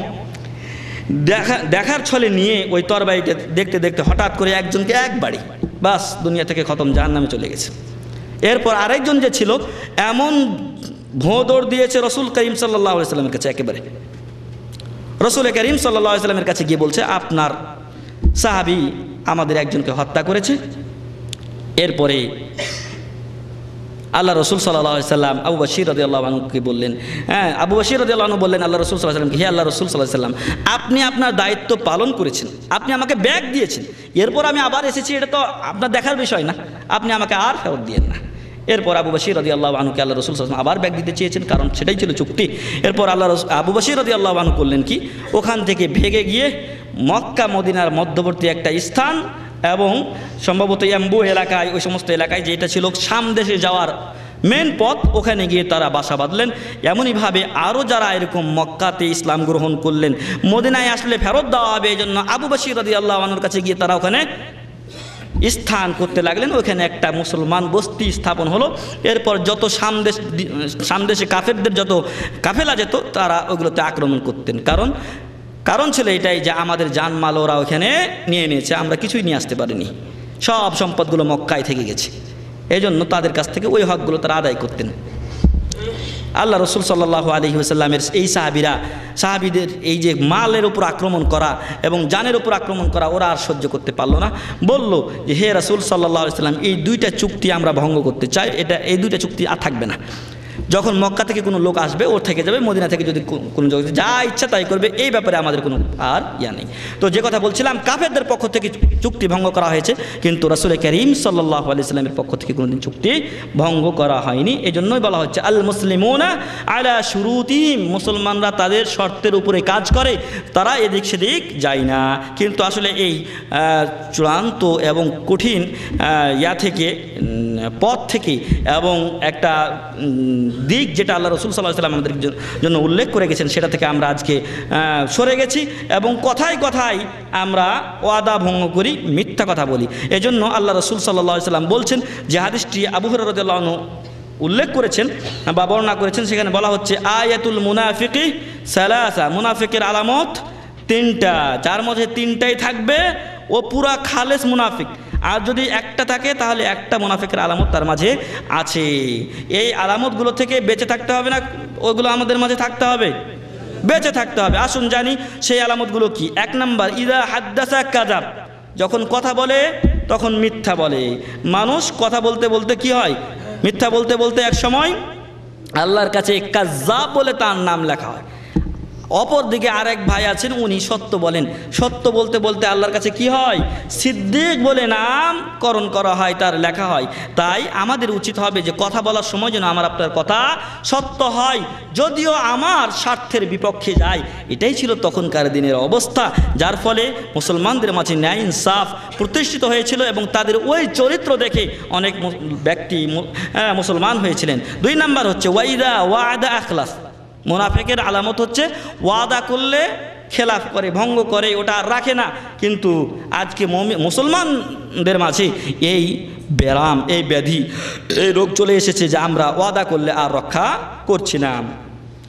দেখার ছলে নিয়ে ওই তরবারিটা দেখতে দেখতে হঠাৎ করে একজনকে এক বাড়ি, বাস দুনিয়া থেকে খতম, জাহান্নামে চলে গেছে। এরপর আরেকজন যে ছিল, এমন ভোঁ দৌড় দিয়েছে রসুল করিম সাল্লাল্লাহু আলাইহি ওয়াসাল্লামের কাছে। একেবারে রসুল করিম সাল্লাল্লাহু আলাইহি ওয়াসাল্লামের কাছে গিয়ে বলছে, আপনার সাহাবী আমাদের একজনকে হত্যা করেছে। এরপরে আল্লাহ রসুল সাল্লাল্লাহু আলাইহি ওয়াসাল্লাম আবু বশির রাদিয়াল্লাহু আনহুকে বললেন, হ্যাঁ, আবু বশির রাদিয়াল্লাহু আনহু বললেন আল্লাহ রসুল সাল্লাল্লাহু আলাইহি ওয়াসাল্লামকে, হে আল্লাহ রসুল সাল্লাল্লাহু আলাইহি ওয়াসাল্লাম, আপনি আপনার দায়িত্ব পালন করেছেন, আপনি আমাকে ব্যাগ দিয়েছেন, এরপর আমি আবার এসেছি, এটা তো আপনার দেখার বিষয় না, আপনি আমাকে আর ফেরত দিয়েন না। এরপর আবু বশির রাদিয়াল্লাহু আনহুকে আল্লাহ রসুল সাল্লাল্লাহু আলাইহি ওয়াসাল্লাম আবার ব্যাগ দিতে চেয়েছেন, কারণ সেটাই ছিল চুক্তি। এরপর আবু বশির রাদিয়াল্লাহু আনহু করলেন কি, ওখান থেকে ভেগে গিয়ে মক্কা মদিনার মধ্যবর্তী একটা স্থান, এবং সম্ভবত এম্বু এলাকায়, ওই সমস্ত এলাকায়, যেটা ছিল শাম দেশে যাওয়ার মেন পথ, ওখানে গিয়ে তারা বাসা বাঁধলেন। এমনইভাবে আরও যারা এরকম মক্কাতে ইসলাম গ্রহণ করলেন, মদিনায় আসলে ফেরত দেওয়া হবে, এই জন্য আবু বশির রাদিয়াল্লাহু আনহুর কাছে গিয়ে তারা ওখানে স্থান করতে লাগলেন। ওখানে একটা মুসলমান বস্তি স্থাপন হলো। এরপর যত সামদেশে কাফেরদের যত কাফেলা যেত, তারা ওইগুলোতে আক্রমণ করতেন। কারণ ছিল এটাই যে আমাদের জানমাল ওরা ওখানে নিয়ে নিয়েছে, আমরা কিছুই নিয়ে আসতে পারিনি, সব সম্পদগুলো মক্কায় থেকে গেছে, এই জন্য তাদের কাছ থেকে ওই হকগুলো তারা আদায় করতেন। আল্লাহ রসুল সাল্লাল্লাহু আলাইহি ওয়াসাল্লামের এই সাহাবীদের এই যে মালের উপর আক্রমণ করা এবং জানের উপর আক্রমণ করা, ওরা আর সহ্য করতে পারলো না। বলল যে, হে রাসূল সাল্লাল্লাহু আলাইহি ওয়াসাল্লাম, এই দুইটা চুক্তি আমরা ভঙ্গ করতে চাই, এই দুইটা চুক্তি আর থাকবে না। যখন মক্কা থেকে কোনো লোক আসবে, ওর থেকে যাবে, মদিনা থেকে যদি কোনো জগতে যা ইচ্ছা তাই করবে, এই ব্যাপারে আমাদের কোনো আর নেই। তো যে কথা বলছিলাম, কাফেরদের পক্ষ থেকে চুক্তি ভঙ্গ করা হয়েছে, কিন্তু রাসূল করিম সাল্লাল্লাহু আলাইহি ওয়াসাল্লামের পক্ষ থেকে কোনোদিন চুক্তি ভঙ্গ করা হয়নি। এই জন্যই বলা হচ্ছে আল মুসলিমুনা আলা শুরুতিহিম, মুসলমানরা তাদের শর্তের উপরে কাজ করে, তারা এদিক সেদিক যায় না। কিন্তু আসলে এই চূড়ান্ত এবং কঠিন পথ থেকে এবং একটা দিক যেটা আল্লাহ রসুল সাল্লাল্লাহু আলাইহি ওয়াসাল্লাম আমাদের জন্য উল্লেখ করে গেছেন, সেটা থেকে আমরা আজকে সরে গেছি এবং কথায় কথায় আমরা ওয়াদা ভঙ্গ করি, মিথ্যা কথা বলি। এজন্য আল্লাহ রসুল সাল্লাল্লাহু আলাইহি ওয়াসাল্লাম বলছেন, যে হাদিসটি আবু হুরায়রা রাদিয়াল্লাহু আনহু উল্লেখ করেছেন বা বর্ণনা করেছেন, সেখানে বলা হচ্ছে, আয়াতুল মুনাফিকি সালাসা, মুনাফিকের আলামত তিনটা, যার মধ্যে তিনটাই থাকবে ও পুরা খালেস মুনাফিক, আর যদি একটা থাকে তাহলে একটা মুনাফিকের আলামত তার মাঝে আছে। এই আলামতগুলো থেকে বেঁচে থাকতে হবে না, ওগুলো আমাদের মাঝে থাকতে হবে, বেঁচে থাকতে হবে। আসুন জানি সেই আলামতগুলো কি। 1 নাম্বার, ইদা হাদ্দাসা কাযাব, যখন কথা বলে তখন মিথ্যা বলে। মানুষ কথা বলতে বলতে কি হয়, মিথ্যা বলতে বলতে এক সময় আল্লাহর কাছে কাযাব বলে তার নাম লেখা হয়। অপরদিকে আরেক ভাই আছেন, উনি সত্য বলেন, সত্য বলতে বলতে আল্লাহর কাছে কি হয়, সিদ্দিক বলে নামকরণ করা হয়, তার লেখা হয়। তাই আমাদের উচিত হবে যে কথা বলার সময় যেন আমার আপনার কথা সত্য হয়, যদিও আমার স্বার্থের বিপক্ষে যায়। এটাই ছিল তখনকার দিনের অবস্থা, যার ফলে মুসলমানদের মাঝে ন্যায় ইনসাফ প্রতিষ্ঠিত হয়েছিল এবং তাদের ওই চরিত্র দেখে অনেক ব্যক্তি মুসলমান হয়েছিলেন। 2 নাম্বার হচ্ছে ওয়াইদা ওয়াদা আখলাস, মুনাফিকের আলামত হচ্ছে ওয়াদা করলে খেলাফ করে, ভঙ্গ করে, ওটা আর রাখে না। কিন্তু আজকে মুসলমানদের মাঝে এই ব্যারাম, এই ব্যাধি, এই রোগ চলে এসেছে যে আমরা ওয়াদা করলে আর রক্ষা করছি না।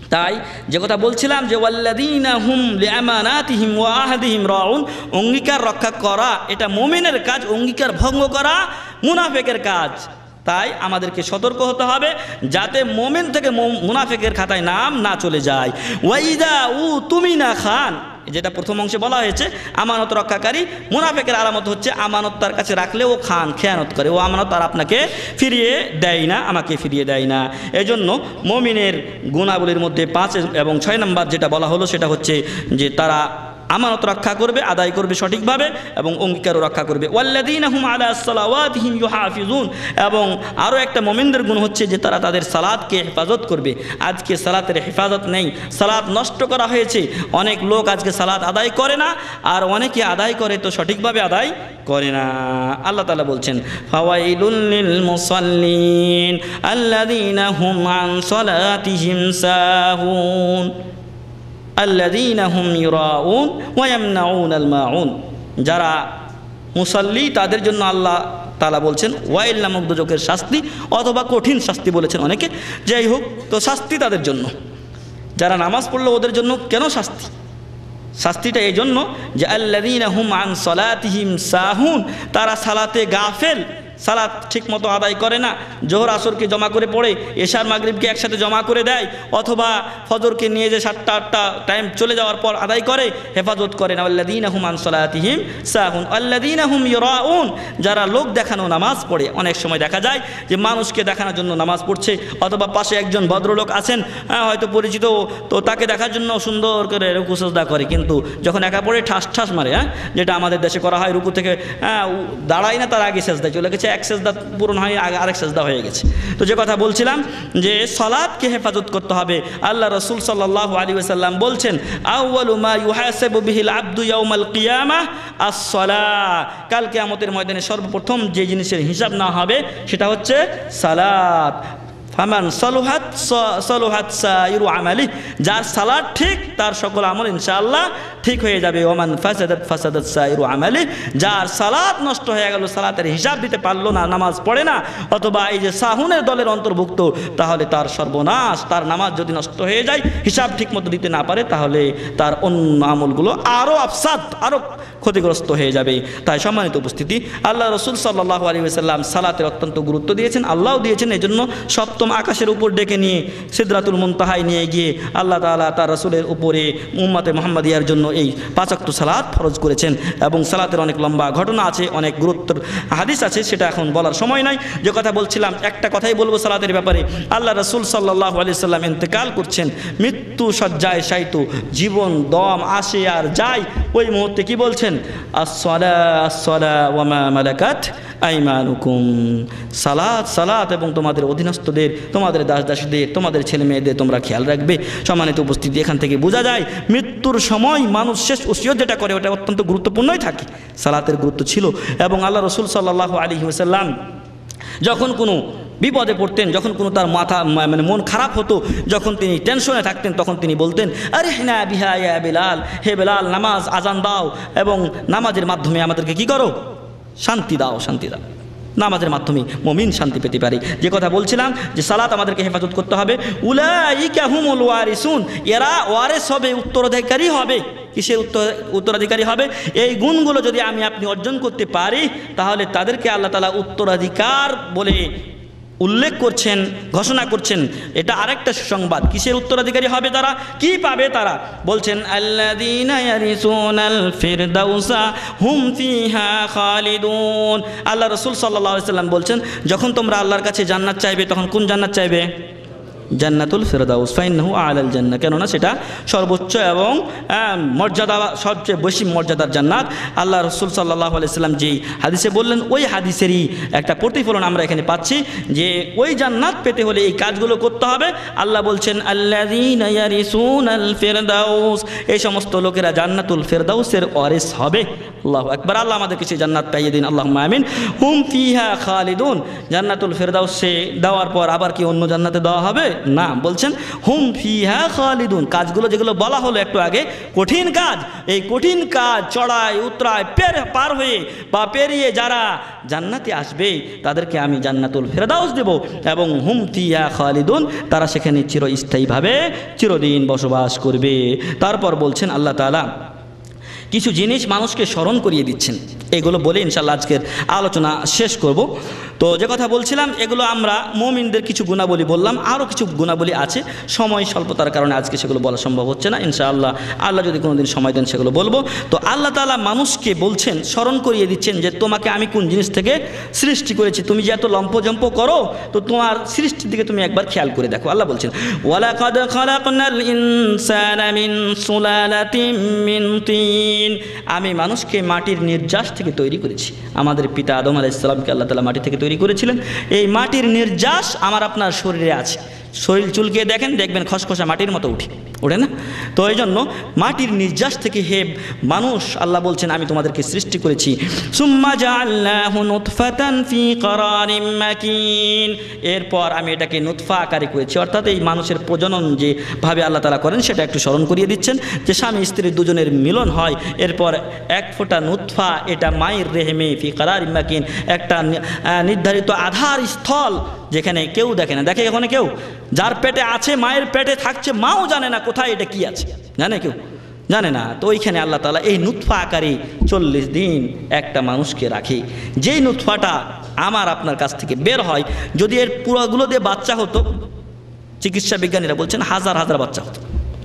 তাই যে কথা বলছিলাম যে ওয়াল্লাযীনা হুম লিআমানাতিহিম ওয়া আহদিহিম রাউন, অঙ্গীকার রক্ষা করা এটা মুমিনের কাজ, অঙ্গীকার ভঙ্গ করা মুনাফিকের কাজ। তাই আমাদেরকে সতর্ক হতে হবে যাতে মুমিন থেকে মুনাফিকের খাতায় নাম না চলে যায়। ওয়াইদা উতুমিনা খান, যেটা প্রথম অংশে বলা হয়েছে আমানত রক্ষাকারী। মুনাফিকের আলামত হচ্ছে আমানত তার কাছে রাখলে ও খান, খেয়ানত করে, ও আমানত আর আপনাকে ফিরিয়ে দেয় না, আমাকে ফিরিয়ে দেয় না। এজন্য মুমিনের গুণাবলীর মধ্যে 5 এবং 6 নম্বর যেটা বলা হলো সেটা হচ্ছে যে তারা আমানত রক্ষা করবে, আদায় করবে সঠিকভাবে এবং অঙ্গীকারও রক্ষা করবে। ওয়াল্লাযীনা হুম আলা সালাওয়াতিহিম ইউহাফিজুন, এবং আরও একটা মুমিনদের গুণ হচ্ছে যে তারা তাদের সালাতকে হেফাজত করবে। আজকে সালাতের হেফাজত নেই, সালাত নষ্ট করা হয়েছে। অনেক লোক আজকে সালাত আদায় করে না, আর অনেকে আদায় করে তো সঠিকভাবে আদায় করে না। আল্লাহ তাআলা বলছেন ফাওয়াইলুল লিল মুসাল্লিন আল্লাযীনা হুম আন সালাতিহিম সাহুন আল্লাযীনা হুম ইউরাউন ওয়া ইয়ামনাউনাল মাউন। যারা মুসাল্লি তাদের জন্য আল্লাহ তাআলা বলছেন ওয়াইল নামক দুজকের শাস্তি, অথবা কঠিন শাস্তি বলেছেন অনেকে। যাই হোক, তো শাস্তি তাদের জন্য। যারা নামাজ পড়লো ওদের জন্য কেন শাস্তি? শাস্তিটা এই জন্য যে আল্লাযীনা হুম আন সালাতিহিম সাহুন, তারা সালাতে গাফেল, সালাত ঠিকমতো আদায় করে না, জোহর আসরকে জমা করে পড়ে, এশার মাগরিবকে একসাথে জমা করে দেয়, অথবা ফজরকে নিয়ে যে 7টা 8টা টাইম চলে যাওয়ার পর আদায় করে, হেফাজত করে না। আল্লাযীনা হুম আন সালাতিহিম সাহুন আল্লাযীনা হুম ইউরাউন, যারা লোক দেখানো নামাজ পড়ে। অনেক সময় দেখা যায় যে মানুষকে দেখানোর জন্য নামাজ পড়ছে, অথবা পাশে একজন ভদ্রলোক আছেন হয়তো পরিচিত, তো তাকে দেখার জন্য সুন্দর করে রুকু সিজদা করে, কিন্তু যখন একা পড়ে ঠাস ঠাস মারে, যেটা আমাদের দেশে করা হয়, রুকু থেকে দাঁড়ায় না, তার আগে সিজদায় চলে গেছে, এক সেজদা পূরণ হয়, আরেক সেজদা হয়ে গেছে। তো যে কথা বলছিলাম যে সালাতকে হেফাজত করতে হবে। আল্লাহ রাসূল সাল্লাল্লাহু আলাইহি ওয়াসাল্লাম বলছেন আউয়ালু মা ইউহাসাবু বিহিল আবদু ইয়াউমাল কিয়ামাহ আস-সালাহ, কাল কিয়ামতের ময়দানে সর্বপ্রথম যে জিনিসের হিসাব না হবে সেটা হচ্ছে সালাত। ফামান সালুহাত সাইরু আমালি, যার সালাত ঠিক তার সকল আমল ইনশাআল্লাহ ঠিক হয়ে যাবে। ওমান ফাসাদাত সাইরু আমালি, যার সালাত নষ্ট হয়ে গেল, সালাতের হিসাব দিতে পারলো না, নামাজ পড়ে না, অথবা এই যে সাহুনের দলের অন্তর্ভুক্ত, তাহলে তার সর্বনাশ। তার নামাজ যদি নষ্ট হয়ে যায়, হিসাব ঠিক মতো দিতে না পারে, তাহলে তার অন্য আমলগুলো আরও আফসাদ, আরও ক্ষতিগ্রস্ত হয়ে যাবে। তাই সম্মানিত উপস্থিতি, আল্লাহ রাসূল সাল্লাল্লাহু আলাইহি ওয়াসাল্লাম সালাতের অত্যন্ত গুরুত্ব দিয়েছেন, আল্লাহও দিয়েছেন। এই জন্য সপ্তম আকাশের উপর ডেকে নিয়ে সিদরাতুল মুনতাহায় নিয়ে গিয়ে আল্লাহ তাআলা তার রাসূলের উপরে উম্মতে মুহাম্মাদিয়ার জন্য এই 5 ওয়াক্ত সালাত ফরজ করেছেন। এবং সালাতের অনেক লম্বা ঘটনা আছে, অনেক গুরুত্বের হাদিস আছে, সেটা এখন বলার সময় নাই। যে কথা বলছিলাম, একটা কথাই বলবো সালাতের ব্যাপারে। আল্লাহ রাসূল সাল্লাল্লাহু আলাইহি ওয়াসাল্লাম ইন্তেকাল করছেন, মৃত্যু শয্যায় শায়িত, জীবন দম আসে আর যায়, ওই মুহূর্তে কি বলছেন? আসসালা ওয়া মা মালাকাত আইমানুকুম, সালাত সালাত এবং তোমাদের অধীনস্থদের, তোমাদের দাস দাসীদের, তোমাদের ছেলে মেয়েদের তোমরা খেয়াল রাখবে। সম্মানিত উপস্থিতি, এখান থেকে বোঝা যায় মৃত্যুর সময় মানুষ শেষ ওসিয়ত যেটা করে ওটা অত্যন্ত গুরুত্বপূর্ণই থাকে। সালাতের গুরুত্ব ছিল। এবং আল্লাহ রাসূল সাল্লাল্লাহু আলাইহি ওয়াসাল্লাম যখন কোনো বিপদে পড়তেন, যখন কোনো তার মাথা মন খারাপ হতো, যখন তিনি টেনশনে থাকতেন, তখন তিনি বলতেন আরিহনা বিহা ইয়া বিলাল, হে বিলাল নামাজ আজান দাও, এবং নামাজের মাধ্যমে আমাদেরকে কি করো? শান্তি দাও, শান্তি দাও। নামাজের মাধ্যমে মুমিন শান্তি পেতে পারে। যে কথা বলছিলাম যে সালাত আমাদেরকে হেফাজত করতে হবে। উলাইকা হুমুল ওয়ারিসুন, এরা ওয়ারিস হবে, উত্তরাধিকারী হবে। কিসের উত্তরাধিকারী হবে? এই গুণগুলো যদি আমি আপনি অর্জন করতে পারি, তাহলে তাদেরকে আল্লাহ তাআলা উত্তরাধিকার বলে উল্লেখ করছেন, ঘোষণা করছেন। এটা আরেকটা সুসংবাদ। কিসের উত্তরাধিকারী হবে তারা? কি পাবে তারা? বলছেন আল্লাযীনা ইয়ারিসুনাল ফিরদাউসা হুম ফিহা খালিদুন। আল্লাহ রাসূল সাল্লাল্লাহু আলাইহি ওয়াসাল্লাম বলছেন, যখন তোমরা আল্লাহর কাছে জান্নাত চাইবে, তখন কোন জান্নাত চাইবে? জান্নাতুল ফিরদাউস, ফাইন্নাহু আলাল জান্নাহ, কেননা সেটা সর্বোচ্চ এবং মর্যাদা, সবচেয়ে বেশি মর্যাদার জান্নাত। আল্লাহ রাসূল সাল্লাল্লাহু আলাইহি ওয়াসাল্লাম যেই হাদিসে বললেন, ওই হাদিসেরই একটা প্রতিফলন আমরা এখানে পাচ্ছি, যে ওই জান্নাত পেতে হলে এই কাজগুলো করতে হবে। আল্লাহ বলছেন আল্লাযীনা ইয়ারিসুনাল ফিরদাউস, এই সমস্ত লোকেরা জান্নাতুল ফিরদাউসের ওয়ারিস হবে। আল্লাহু আকবার। আল্লাহ আমাদেরকে সেই জান্নাত পাইয়ে দিন, আল্লাহুম্মা আমিন। হুম ফিহা খালিদুন, জান্নাতুল ফেরদাউসে দেওয়ার পর আবার কি অন্য জান্নাতে দেওয়া হবে? না, বলছেন হুম ফিহা খালিদুন। কাজগুলো যেগুলো বলা হলো একটু আগে, কঠিন কাজ, এই কঠিন কাজ চড়াই উতরায় পার হয়ে বা পেরিয়ে যারা জান্নাতে আসবে তাদেরকে আমি জান্নাতুল ফেরদাউস দেব, এবং হুম ফিহা খালিদুন, তারা সেখানে চিরস্থায়ীভাবে চিরদিন বসবাস করবে। তারপর বলছেন আল্লাহ তাআলা কিছু জিনিস মানুষকে স্মরণ করিয়ে দিচ্ছেন, এগুলো বলে ইনশাআল্লাহ আজকের আলোচনা শেষ করব। তো যে কথা বলছিলাম, এগুলো আমরা মুমিনদের কিছু গুণাবলী বললাম, আরও কিছু গুণাবলী আছে, সময় স্বল্পতার কারণে আজকে সেগুলো বলা সম্ভব হচ্ছে না। ইনশাআল্লাহ আল্লাহ যদি কোনোদিন সময় দেন সেগুলো বলবো। তো আল্লাহ তাআলা মানুষকে বলছেন, স্মরণ করিয়ে দিচ্ছেন যে তোমাকে আমি কোন জিনিস থেকে সৃষ্টি করেছি, তুমি যে এত লম্পজম্প করো, তো তোমার সৃষ্টির দিকে তুমি একবার খেয়াল করে দেখো। আল্লাহ বলছেন ওয়ালাকাদ খালাকনাল ইনসানা মিন সুলালাতিন মিন তিন, আমি মানুষকে মাটির নির্যাস থেকে তৈরি করেছি। আমাদের পিতা আদম আলাইহিস সালামকে আল্লাহ তাআলা মাটি থেকে তৈরি করেছিলেন। এই মাটির নির্যাস আমার আপনার শরীরে আছে, শরীর চুলকে দেখবেন খসখসা মাটির মতো ওঠে না? তো এই জন্য মাটির নির্যাস থেকে হে মানুষ, আল্লাহ বলছেন আমি তোমাদেরকে সৃষ্টি করেছি। সুম্মা জাআলনাহু নুতফাতান ফি করারিম মাকিন, এরপর আমি এটাকে নুতফা আকারে করেছি, অর্থাৎ এই মানুষের প্রজনন যেভাবে আল্লাহ তাআলা করেন সেটা একটু স্মরণ করিয়ে দিচ্ছেন, যে স্বামী স্ত্রী দুজনের মিলন হয়, এরপর এক ফোঁটা নুতফা এটা মায়ের রেহেমে ফি করারিম মাকিন, একটা নির্ধারিত আধার স্থল যেখানে কেউ দেখে না। দেখে এখানে কেউ? যার পেটে আছে, মায়ের পেটে থাকছে, মাও জানে না কোথায় এটা কি আছে, জানে কেউ? জানে না। তো ওইখানে আল্লাহ তাআলা এই নুতফা আকারে 40 দিন একটা মানুষকে রাখে। যেই নুতফাটা আমার আপনার কাছ থেকে বের হয়, যদি এর পুরোগুলো দিয়ে বাচ্চা হতো, চিকিৎসা বিজ্ঞানীরা বলছেন হাজার হাজার বাচ্চা হতো।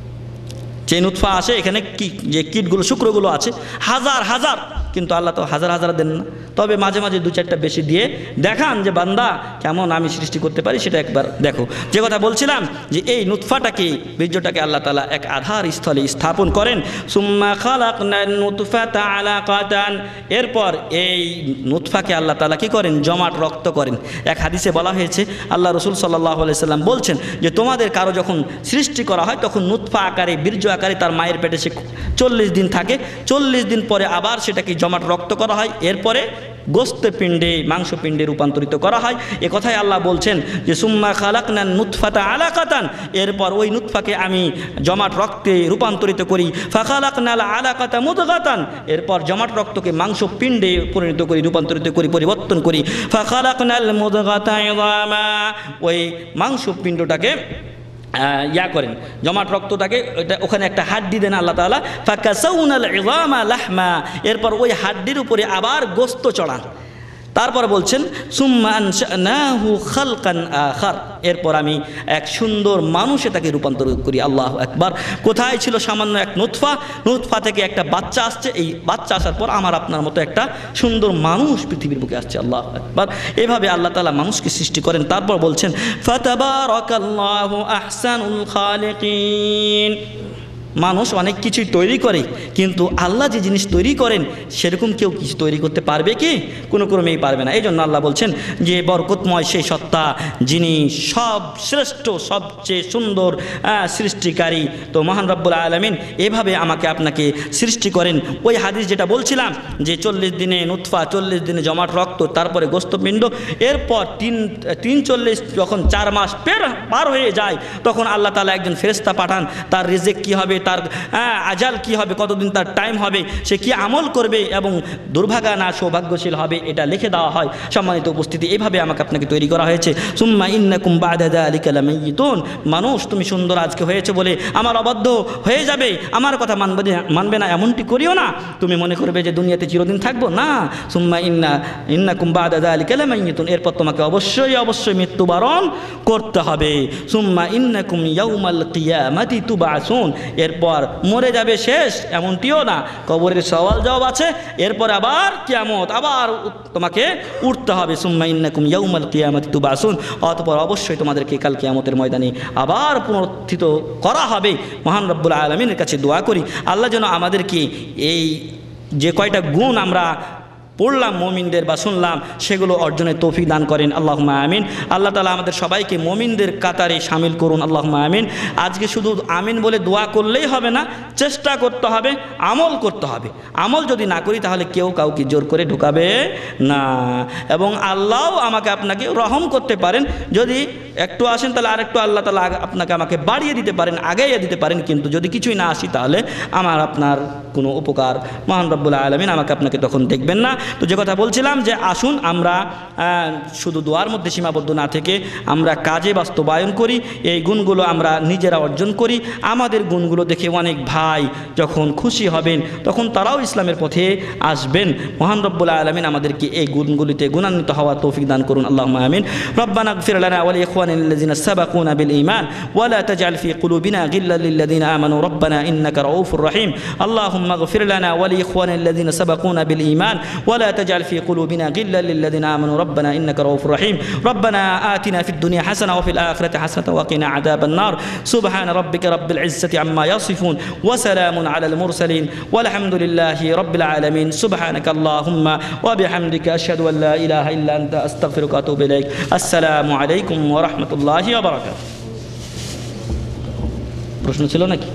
যে নুতফা আসে এখানে যে কীটগুলো শুক্রগুলো আছে হাজার হাজার, কিন্তু আল্লাহ তো হাজার হাজার দেন না, তবে মাঝে মাঝে 2-4টা বেশি দিয়ে দেখান যে বান্দা কেমন আমি সৃষ্টি করতে পারি, সেটা একবার দেখো। যে কথা বলছিলাম যে এই নুতফাটাকে, বীর্যটাকে আল্লাহ তাআলা এক আধার স্থলে স্থাপন করেন। সুম্মা খালাকনান নুতফাতা আলাকাতান, এরপর এই নুতফাকে আল্লাহ তাআলা কি করেন? জমাট রক্ত করেন। এক হাদিসে বলা হয়েছে, আল্লাহ রাসূল সাল্লাল্লাহু আলাইহি সাল্লাম বলছেন যে তোমাদের কারো যখন সৃষ্টি করা হয় তখন নুতফা আকারে, বীর্য আকারে তার মায়ের পেটে সে 40 দিন থাকে, 40 দিন পরে আবার সেটাকে জমাট রক্ত করা হয়, এরপরে গোস্ত পিণ্ডে, মাংস পিণ্ডে রূপান্তরিত করা হয়। এ কথাই আল্লাহ বলছেন যে সুম্মা খালাকনান নুতফাতা আলাকাতান, এরপর ওই নুতফাকে আমি জমাট রক্তে রূপান্তরিত করি। ফাখালাকনাল আলাকাতা মুদগাতান, এরপর জমাট রক্তকে মাংস পিণ্ডে পরিণত করি, রূপান্তরিত করি, পরিবর্তন করি। ফাখালাকনাল মুদগাতা ইযামা, ওই মাংস পিণ্ডটাকে করেন, জমাট রক্তটাকে ওখানে একটা হাড্ডি দেন আল্লাহ তাআলা। ফাকাসাউনাল ইযামা লাহমা, এরপর ওই হাড্ডির উপরে আবার গোস্ত চড়ান। তারপর বলছেন সুম্মা আনশানাহু খালকান আখার, এরপর আমি এক সুন্দর মানুষে তাকে রূপান্তর করি। আল্লাহু আকবার। কোথায় ছিল সামান্য এক নুতফা, নুতফা থেকে একটা বাচ্চা আসছে, এই বাচ্চা আসার পর আমার আপনার মতো একটা সুন্দর মানুষ পৃথিবীর বুকে আসছে। আল্লাহু আকবার। এভাবে আল্লাহ তাআলা মানুষকে সৃষ্টি করেন। তারপর বলছেন ফাতাবারাকাল্লাহু আহসানুল খালিকিন, মানুষ অনেক কিছুই তৈরি করে, কিন্তু আল্লাহ যে জিনিস তৈরি করেন সেরকম কেউ কিছু তৈরি করতে পারবে কি? কোনো ক্রমেই পারবে না। এই জন্য আল্লাহ বলছেন যে বরকতময় সেই সত্তা যিনি সব শ্রেষ্ঠ, সবচেয়ে সুন্দর সৃষ্টিকারী। তো মহান রব্বুল আলামিন এভাবে আমাকে আপনাকে সৃষ্টি করেন। ওই হাদিস যেটা বলছিলাম যে 40 দিনে নুতফা, 40 দিনে জমাট রক্ত, তারপরে গোস্তপিণ্ড, এরপর 43 যখন 4 মাস পার হয়ে যায় তখন আল্লাহ তাআলা একজন ফেরেশতা পাঠান। তার রিজিক কী হবে, তার আজাল কি হবে, কতদিন তার টাইম হবে, সে কি আমল করবে এবং দুর্ভাগা না সৌভাগ্যশীল হবে, এটা লিখে দেওয়া হয়। সম্মানিত উপস্থিতি, এইভাবে আমাকে আপনাকে তৈরি করা হয়েছে। সুম্মা ইন্নাকুম বা'দা যালিকা লামাইয়িতুন, মানুষ তুমি সুন্দর আজকে হয়েছে বলে আমার অবাধ্য হয়ে যাবে, আমার কথা মানবে না, এমনটি করিও না। তুমি মনে করবে যে দুনিয়াতে চিরদিন থাকবো না। সুম্মা ইন্নাকুম বা'দা যালিকা লামাইয়িতুন, এরপর তোমাকে অবশ্যই মৃত্যুবরণ করতে হবে। সুম্মা ইন্নাকুম ইয়াউমাল কিয়ামাতি তুবআসুন, এরপর মরে যাবে শেষ এমনটিও না, কবরের সওয়াল জবাব আছে, এরপর আবার কিয়ামত, আবার তোমাকে উঠতে হবে। সুম্মা ইন্নাকুম ইয়াউমাল কিয়ামাতি তুবআসুন, অতঃপর অবশ্যই তোমাদেরকে কাল কিয়ামতের ময়দানে আবার পুনরুত্থিত করা হবে। মহান রব্বুল আলামিনের কাছে দোয়া করি আল্লাহ যেন আমাদেরকে এই যে কয়টা গুণ আমরা পড়লাম মুমিনদের বা শুনলাম সেগুলো অর্জনের তৌফিক দান করেন আল্লাহুম্মা আমিন। আল্লাহ তাআলা আমাদের সবাইকে মুমিনদের কাতারে শামিল করুন আল্লাহুম্মা আমিন। আজকে শুধু আমিন বলে দোয়া করলেই হবে না, চেষ্টা করতে হবে, আমল করতে হবে। আমল যদি না করি তাহলে কেউ কাউকে জোর করে ঢুকাবে না, এবং আল্লাহ আমাকে আপনাকে রহম করতে পারেন। যদি একটু আসেন তাহলে আরেকটু আল্লাহ তাআলা আপনাকে আমাকে বাড়িয়ে দিতে পারেন, আগাইয়ে দিতে পারেন। কিন্তু যদি কিছুই না আসি তাহলে আমার আপনার কোনো উপকার মহান রব্বুল আলামিন আমাকে আপনাকে তখন দেখবেন না। তো যে কথা বলছিলাম যে আসুন আমরা শুধু দোয়ার মধ্যে সীমাবদ্ধ না থেকে আমরা কাজে বাস্তবায়ন করি, এই গুণগুলো আমরা নিজেরা অর্জন করি। আমাদের গুণগুলো দেখে অনেক ভাই যখন খুশি হবেন তখন তারাও ইসলামের পথে আসবেন। মহান রব্বুল আলামিন আমাদেরকে এই গুণগুলিতে গুণান্বিত হওয়ার তৌফিক দান করুন আল্লাহুম্মা আমিন। রব্বানা ইগফির লানা ওয়া লিইখওয়ানিল্লাযিনা সাবাকুনা বিল ঈমান ওয়া লা তাজআল ফি কুলুবিনা গিল্লাল লিল্লাযিনা আমানু রব্বানা ইন্নাকা রাউফুর রহিম। আল্লাহুম্মা ইগফির লানা ওয়া লিইখওয়ানিল্লাযিনা সাবাকুনা বিল ঈমান ওয়া لا تجعل في قلوبنا غلا للذين آمنوا ربنا إنك رؤوف رحيم. ربنا آتنا في الدنيا حسنة وفي الآخرة حسنة وقنا عذاب النار. سبحان ربك رب العزة عما يصفون وسلام على المرسلين والحمد لله رب العالمين. سبحانك اللهم وبحمدك أشهد أن لا إله إلا أنت أستغفرك وأتوب إليك. السلام عليكم ورحمة الله وبركاته. প্রশ্ন ছিল নাকি?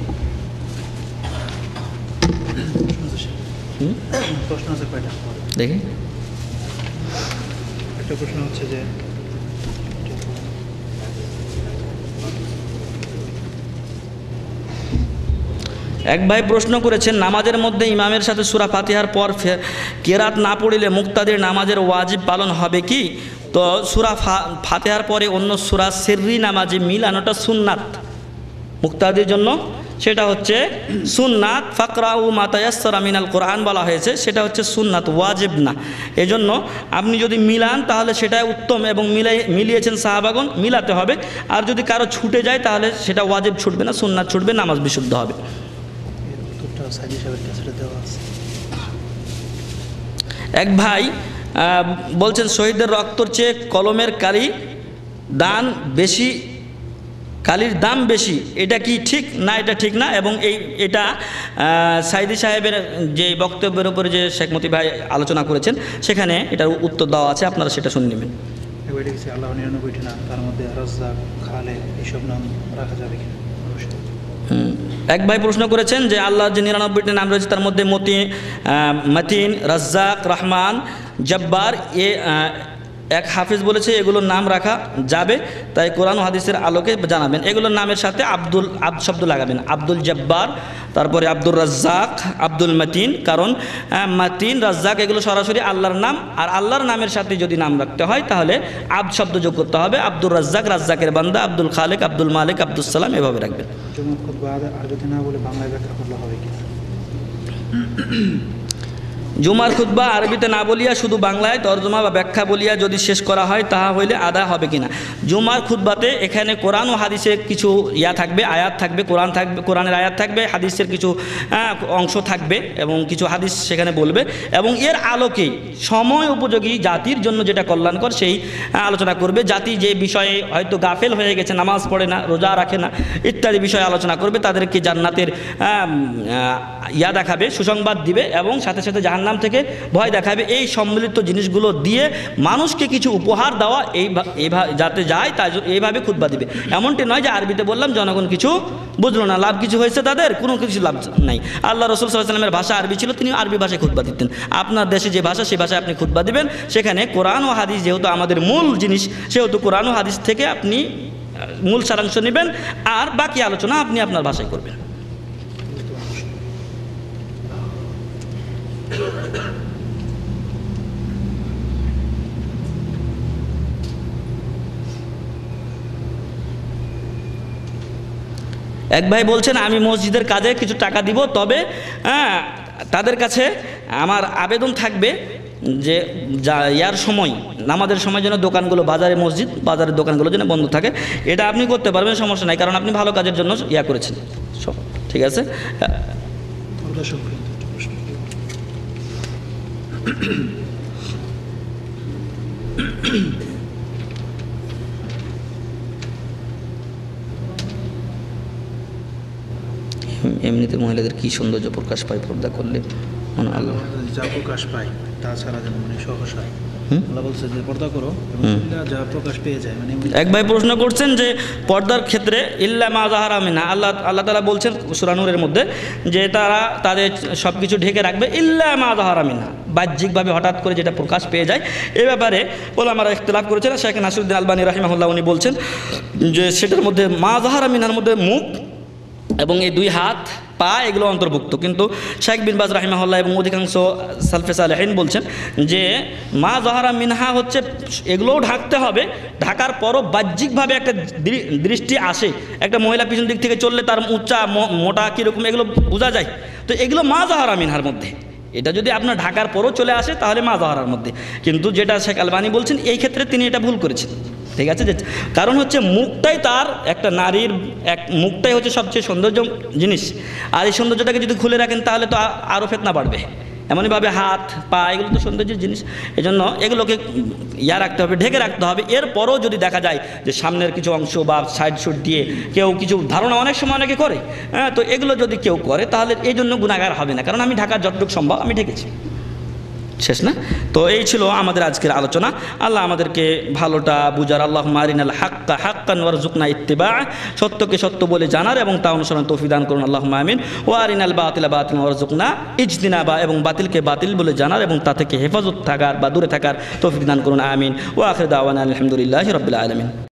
প্রশ্ন আছে কয়টা? দেখি একটা প্রশ্ন হচ্ছে যে এক ভাই প্রশ্ন করেছেন, নামাজের মধ্যে ইমামের সাথে সূরা ফাতিহার পর কেরাত না পড়লে মুক্তাদির নামাজের ওয়াজিব পালন হবে কি? তো সূরা ফাতিহার পরে অন্য সূরা সিররি নামাজে মিলানোটা সুন্নাত মুক্তাদির জন্য, সেটা হচ্ছে সুন্নাত। ফাকরাউ মা তায়াসসারা মিনাল কোরআন বলা হয়েছে, সেটা হচ্ছে সুন্নাত, ওয়াজিব না। এজন্য আপনি যদি মিলান তাহলে সেটাই উত্তম, এবং মিলিয়েছেন সাহাবাগণ, মিলাতে হবে। আর যদি কারো ছুটে যায় তাহলে সেটা ওয়াজিব ছুটবে না, সুন্নাত ছুটবে, নামাজ বিশুদ্ধ হবে। এক ভাই বলছেন শহীদদের রক্তর চেয়ে কলমের কালির দাম বেশি, এটা কি ঠিক না? এটা ঠিক না, এবং এটা সাইদি সাহেবের যে বক্তব্যের উপরে যে শেখ মতি ভাই আলোচনা করেছেন সেখানে এটার উত্তর দেওয়া আছে, আপনারা সেটা শুনে নেবেন। আল্লাহ 99টি নাম, তার মধ্যে রাজ্জাক, খালেক এইসব নাম রাখা যাবে কিনা? এক ভাই প্রশ্ন করেছেন যে আল্লাহর যে 99টি নাম রয়েছে তার মধ্যে মতিন, রাজ্জাক, রহমান, জব্বার, এক হাফিজ বলেছে এগুলোর নাম রাখা যাবে, তাই কোরআন ও হাদিসের আলোকে জানাবেন। এগুলোর নামের সাথে আব্দ শব্দ লাগাবেন, আব্দুল জব্বার, তারপরে আব্দুর রাজ্জাক, আব্দুল মতিন। কারণ মতিন, রাজ্জাক এগুলো সরাসরি আল্লাহর নাম, আর আল্লাহর নামের সাথে যদি নাম রাখতে হয় তাহলে আব্দ শব্দ যোগ করতে হবে। আব্দুর রাজ্জাক, রাজ্জাকের বান্দা, আব্দুল খালেক, আব্দুল মালিক, আব্দুল সালাম, এভাবে রাখবেন। জুমার খুতবা আরবিতে না বলিয়া শুধু বাংলায় তর্জমা বা ব্যাখ্যা বলিয়া যদি শেষ করা হয় তাহা হইলে আদায় হবে কিনা? জুমার খুতবাতে এখানে কোরআন ও হাদিসের কিছু থাকবে, আয়াত থাকবে, কোরআনের আয়াত থাকবে, হাদিসের কিছু অংশ থাকবে, এবং কিছু হাদিস সেখানে বলবে, এবং এর আলোকেই সময় উপযোগী জাতির জন্য যেটা কল্যাণকর সেই আলোচনা করবে। জাতি যে বিষয়ে হয়তো গাফেল হয়ে গেছে, নামাজ পড়ে না, রোজা রাখে না ইত্যাদি বিষয়ে আলোচনা করবে, তাদেরকে জান্নাতের দেখাবে, সুসংবাদ দিবে, এবং সাথে সাথে জাহান্নাম থেকে ভয় দেখাবে। এই সম্মিলিত জিনিসগুলো দিয়ে মানুষকে কিছু উপহার দেওয়া, যাতে যায় তাই এইভাবে খুতবা দিবে। এমনটি নয় যে আরবিতে বললাম জনগণ কিছু বুঝলো না, লাভ কিছু হয়েছে তাদের, কোনো কিছু লাভ নাই। আল্লাহ রাসূল সাল্লাল্লাহু আলাইহি ওয়াসাল্লামের ভাষা আরবি ছিল, তিনি আরবি ভাষায় খুতবা দিতেন। আপনার দেশে যে ভাষা সেই ভাষায় আপনি খুতবা দিবেন। সেখানে কোরআন ও হাদিস যেহেতু আমাদের মূল জিনিস, সেহেতু কোরআন ও হাদিস থেকে আপনি মূল সারাংশ নেবেন, আর বাকি আলোচনা আপনি আপনার ভাষায় করবেন। এক ভাই বলছেন আমি মসজিদের কাজে কিছু টাকা দিব, তবে তাদের কাছে আমার আবেদন থাকবে যে সময়, নামাজের সময় যেন দোকানগুলো, বাজারের দোকানগুলো যেন বন্ধ থাকে। এটা আপনি করতে পারবেন, সমস্যা নাই, কারণ আপনি ভালো কাজের জন্য করেছেন। ঠিক আছে। এমনিতে মহিলাদের কি সৌন্দর্য প্রকাশ পায় পর্দা করলে, মানে আল্লাহ যা প্রকাশ পায় তাছাড়া যেন মানে সহসা আল্লাহ বলছে যে পর্দা করো এবং ইল্লা যা প্রকাশ পেয়ে যায় মানে এক ভাই প্রশ্ন করছেন যে পর্দার ক্ষেত্রে ইল্লা মা যাহারা মিনহা, আল্লাহ তাআলা বলছেন সূরা নূরের মধ্যে যে তারা তাদের সব কিছু ঢেকে রাখবে ইল্লা মা যাহারা মিনহা, বাহ্যিকভাবে হঠাৎ করে যেটা প্রকাশ পেয়ে যায়। এ ব্যাপারে ওলামারা ইখতিলাফ করেছেন। শেখ নাসিরুদ্দিন আলবানী রাহিমাহুল্লাহ উনি বলছেন যে সেটার মধ্যে মা যাহারা মিনহার মধ্যে মুখ এবং এই দুই হাত পা এগুলো অন্তর্ভুক্ত, কিন্তু শেখ বিন বাজ রাহিমাহুল্লাহ এবং অধিকাংশ সালফে সালেহিন বলছেন যে মা যাহারা মিনহা হচ্ছে এগুলোও ঢাকতে হবে, ঢাকার পরও বাহ্যিকভাবে একটা দৃষ্টি আসে, একটা মহিলা পিছন দিক থেকে চললে তার উচ্চা মোটা কীরকম এগুলো বোঝা যায়, তো এগুলো মা যাহারা মিনহার মধ্যে। এটা যদি আপনার ঢাকার পরও চলে আসে তাহলে মা যাহারার মধ্যে, কিন্তু যেটা শেখ আলবানী বলছেন এই ক্ষেত্রে তিনি এটা ভুল করেছেন। ঠিক আছে, যে কারণ হচ্ছে মুখটাই তার একটা নারীর মুখটাই হচ্ছে সবচেয়ে সৌন্দর্য জিনিস, আর এই সৌন্দর্যটাকে যদি খুলে রাখেন তাহলে তো আরও ফেতনা বাড়বে। এমনইভাবে হাত পা এগুলো তো সৌন্দর্যের জিনিস, এজন্য এগুলোকে রাখতে হবে, ঢেকে রাখতে হবে। এরপরও যদি দেখা যায় যে সামনের কিছু অংশ বা সাইড শুট দিয়ে কেউ কিছু ধারণা অনেক সময় অনেকে করে, হ্যাঁ, তো এগুলো যদি কেউ করে তাহলে এই জন্য গুনাহগার হবে না, কারণ আমি ঢাকার যতটুকু সম্ভব আমি ঢেকেছি। শেষ না? তো এই ছিল আমাদের আজকের আলোচনা। আল্লাহ আমাদেরকে ভালোটা বুঝার, আল্লাহুম্মা আরিনাল হাক্কা হাক্কান ওয়ারযুকনা ইত্তিবা, সত্যকে সত্য বলে জানার এবং তা অনুসরণ তৌফিক দান করুন, আল্লাহুম্মা আমিন। ওয়া আরিনাল বাতিলা বাতিলান ওয়ারযুকনা ইজতিনাবা, এবং বাতিলকে বাতিল বলে জানার এবং তা থেকে হেফাজত থাকার বা দূরে থাকার তৌফিক দান করুন, আমিন। ওয়া আখিরু দাওয়ানা আলহামদুলিল্লাহি রাব্বিল আলামিন।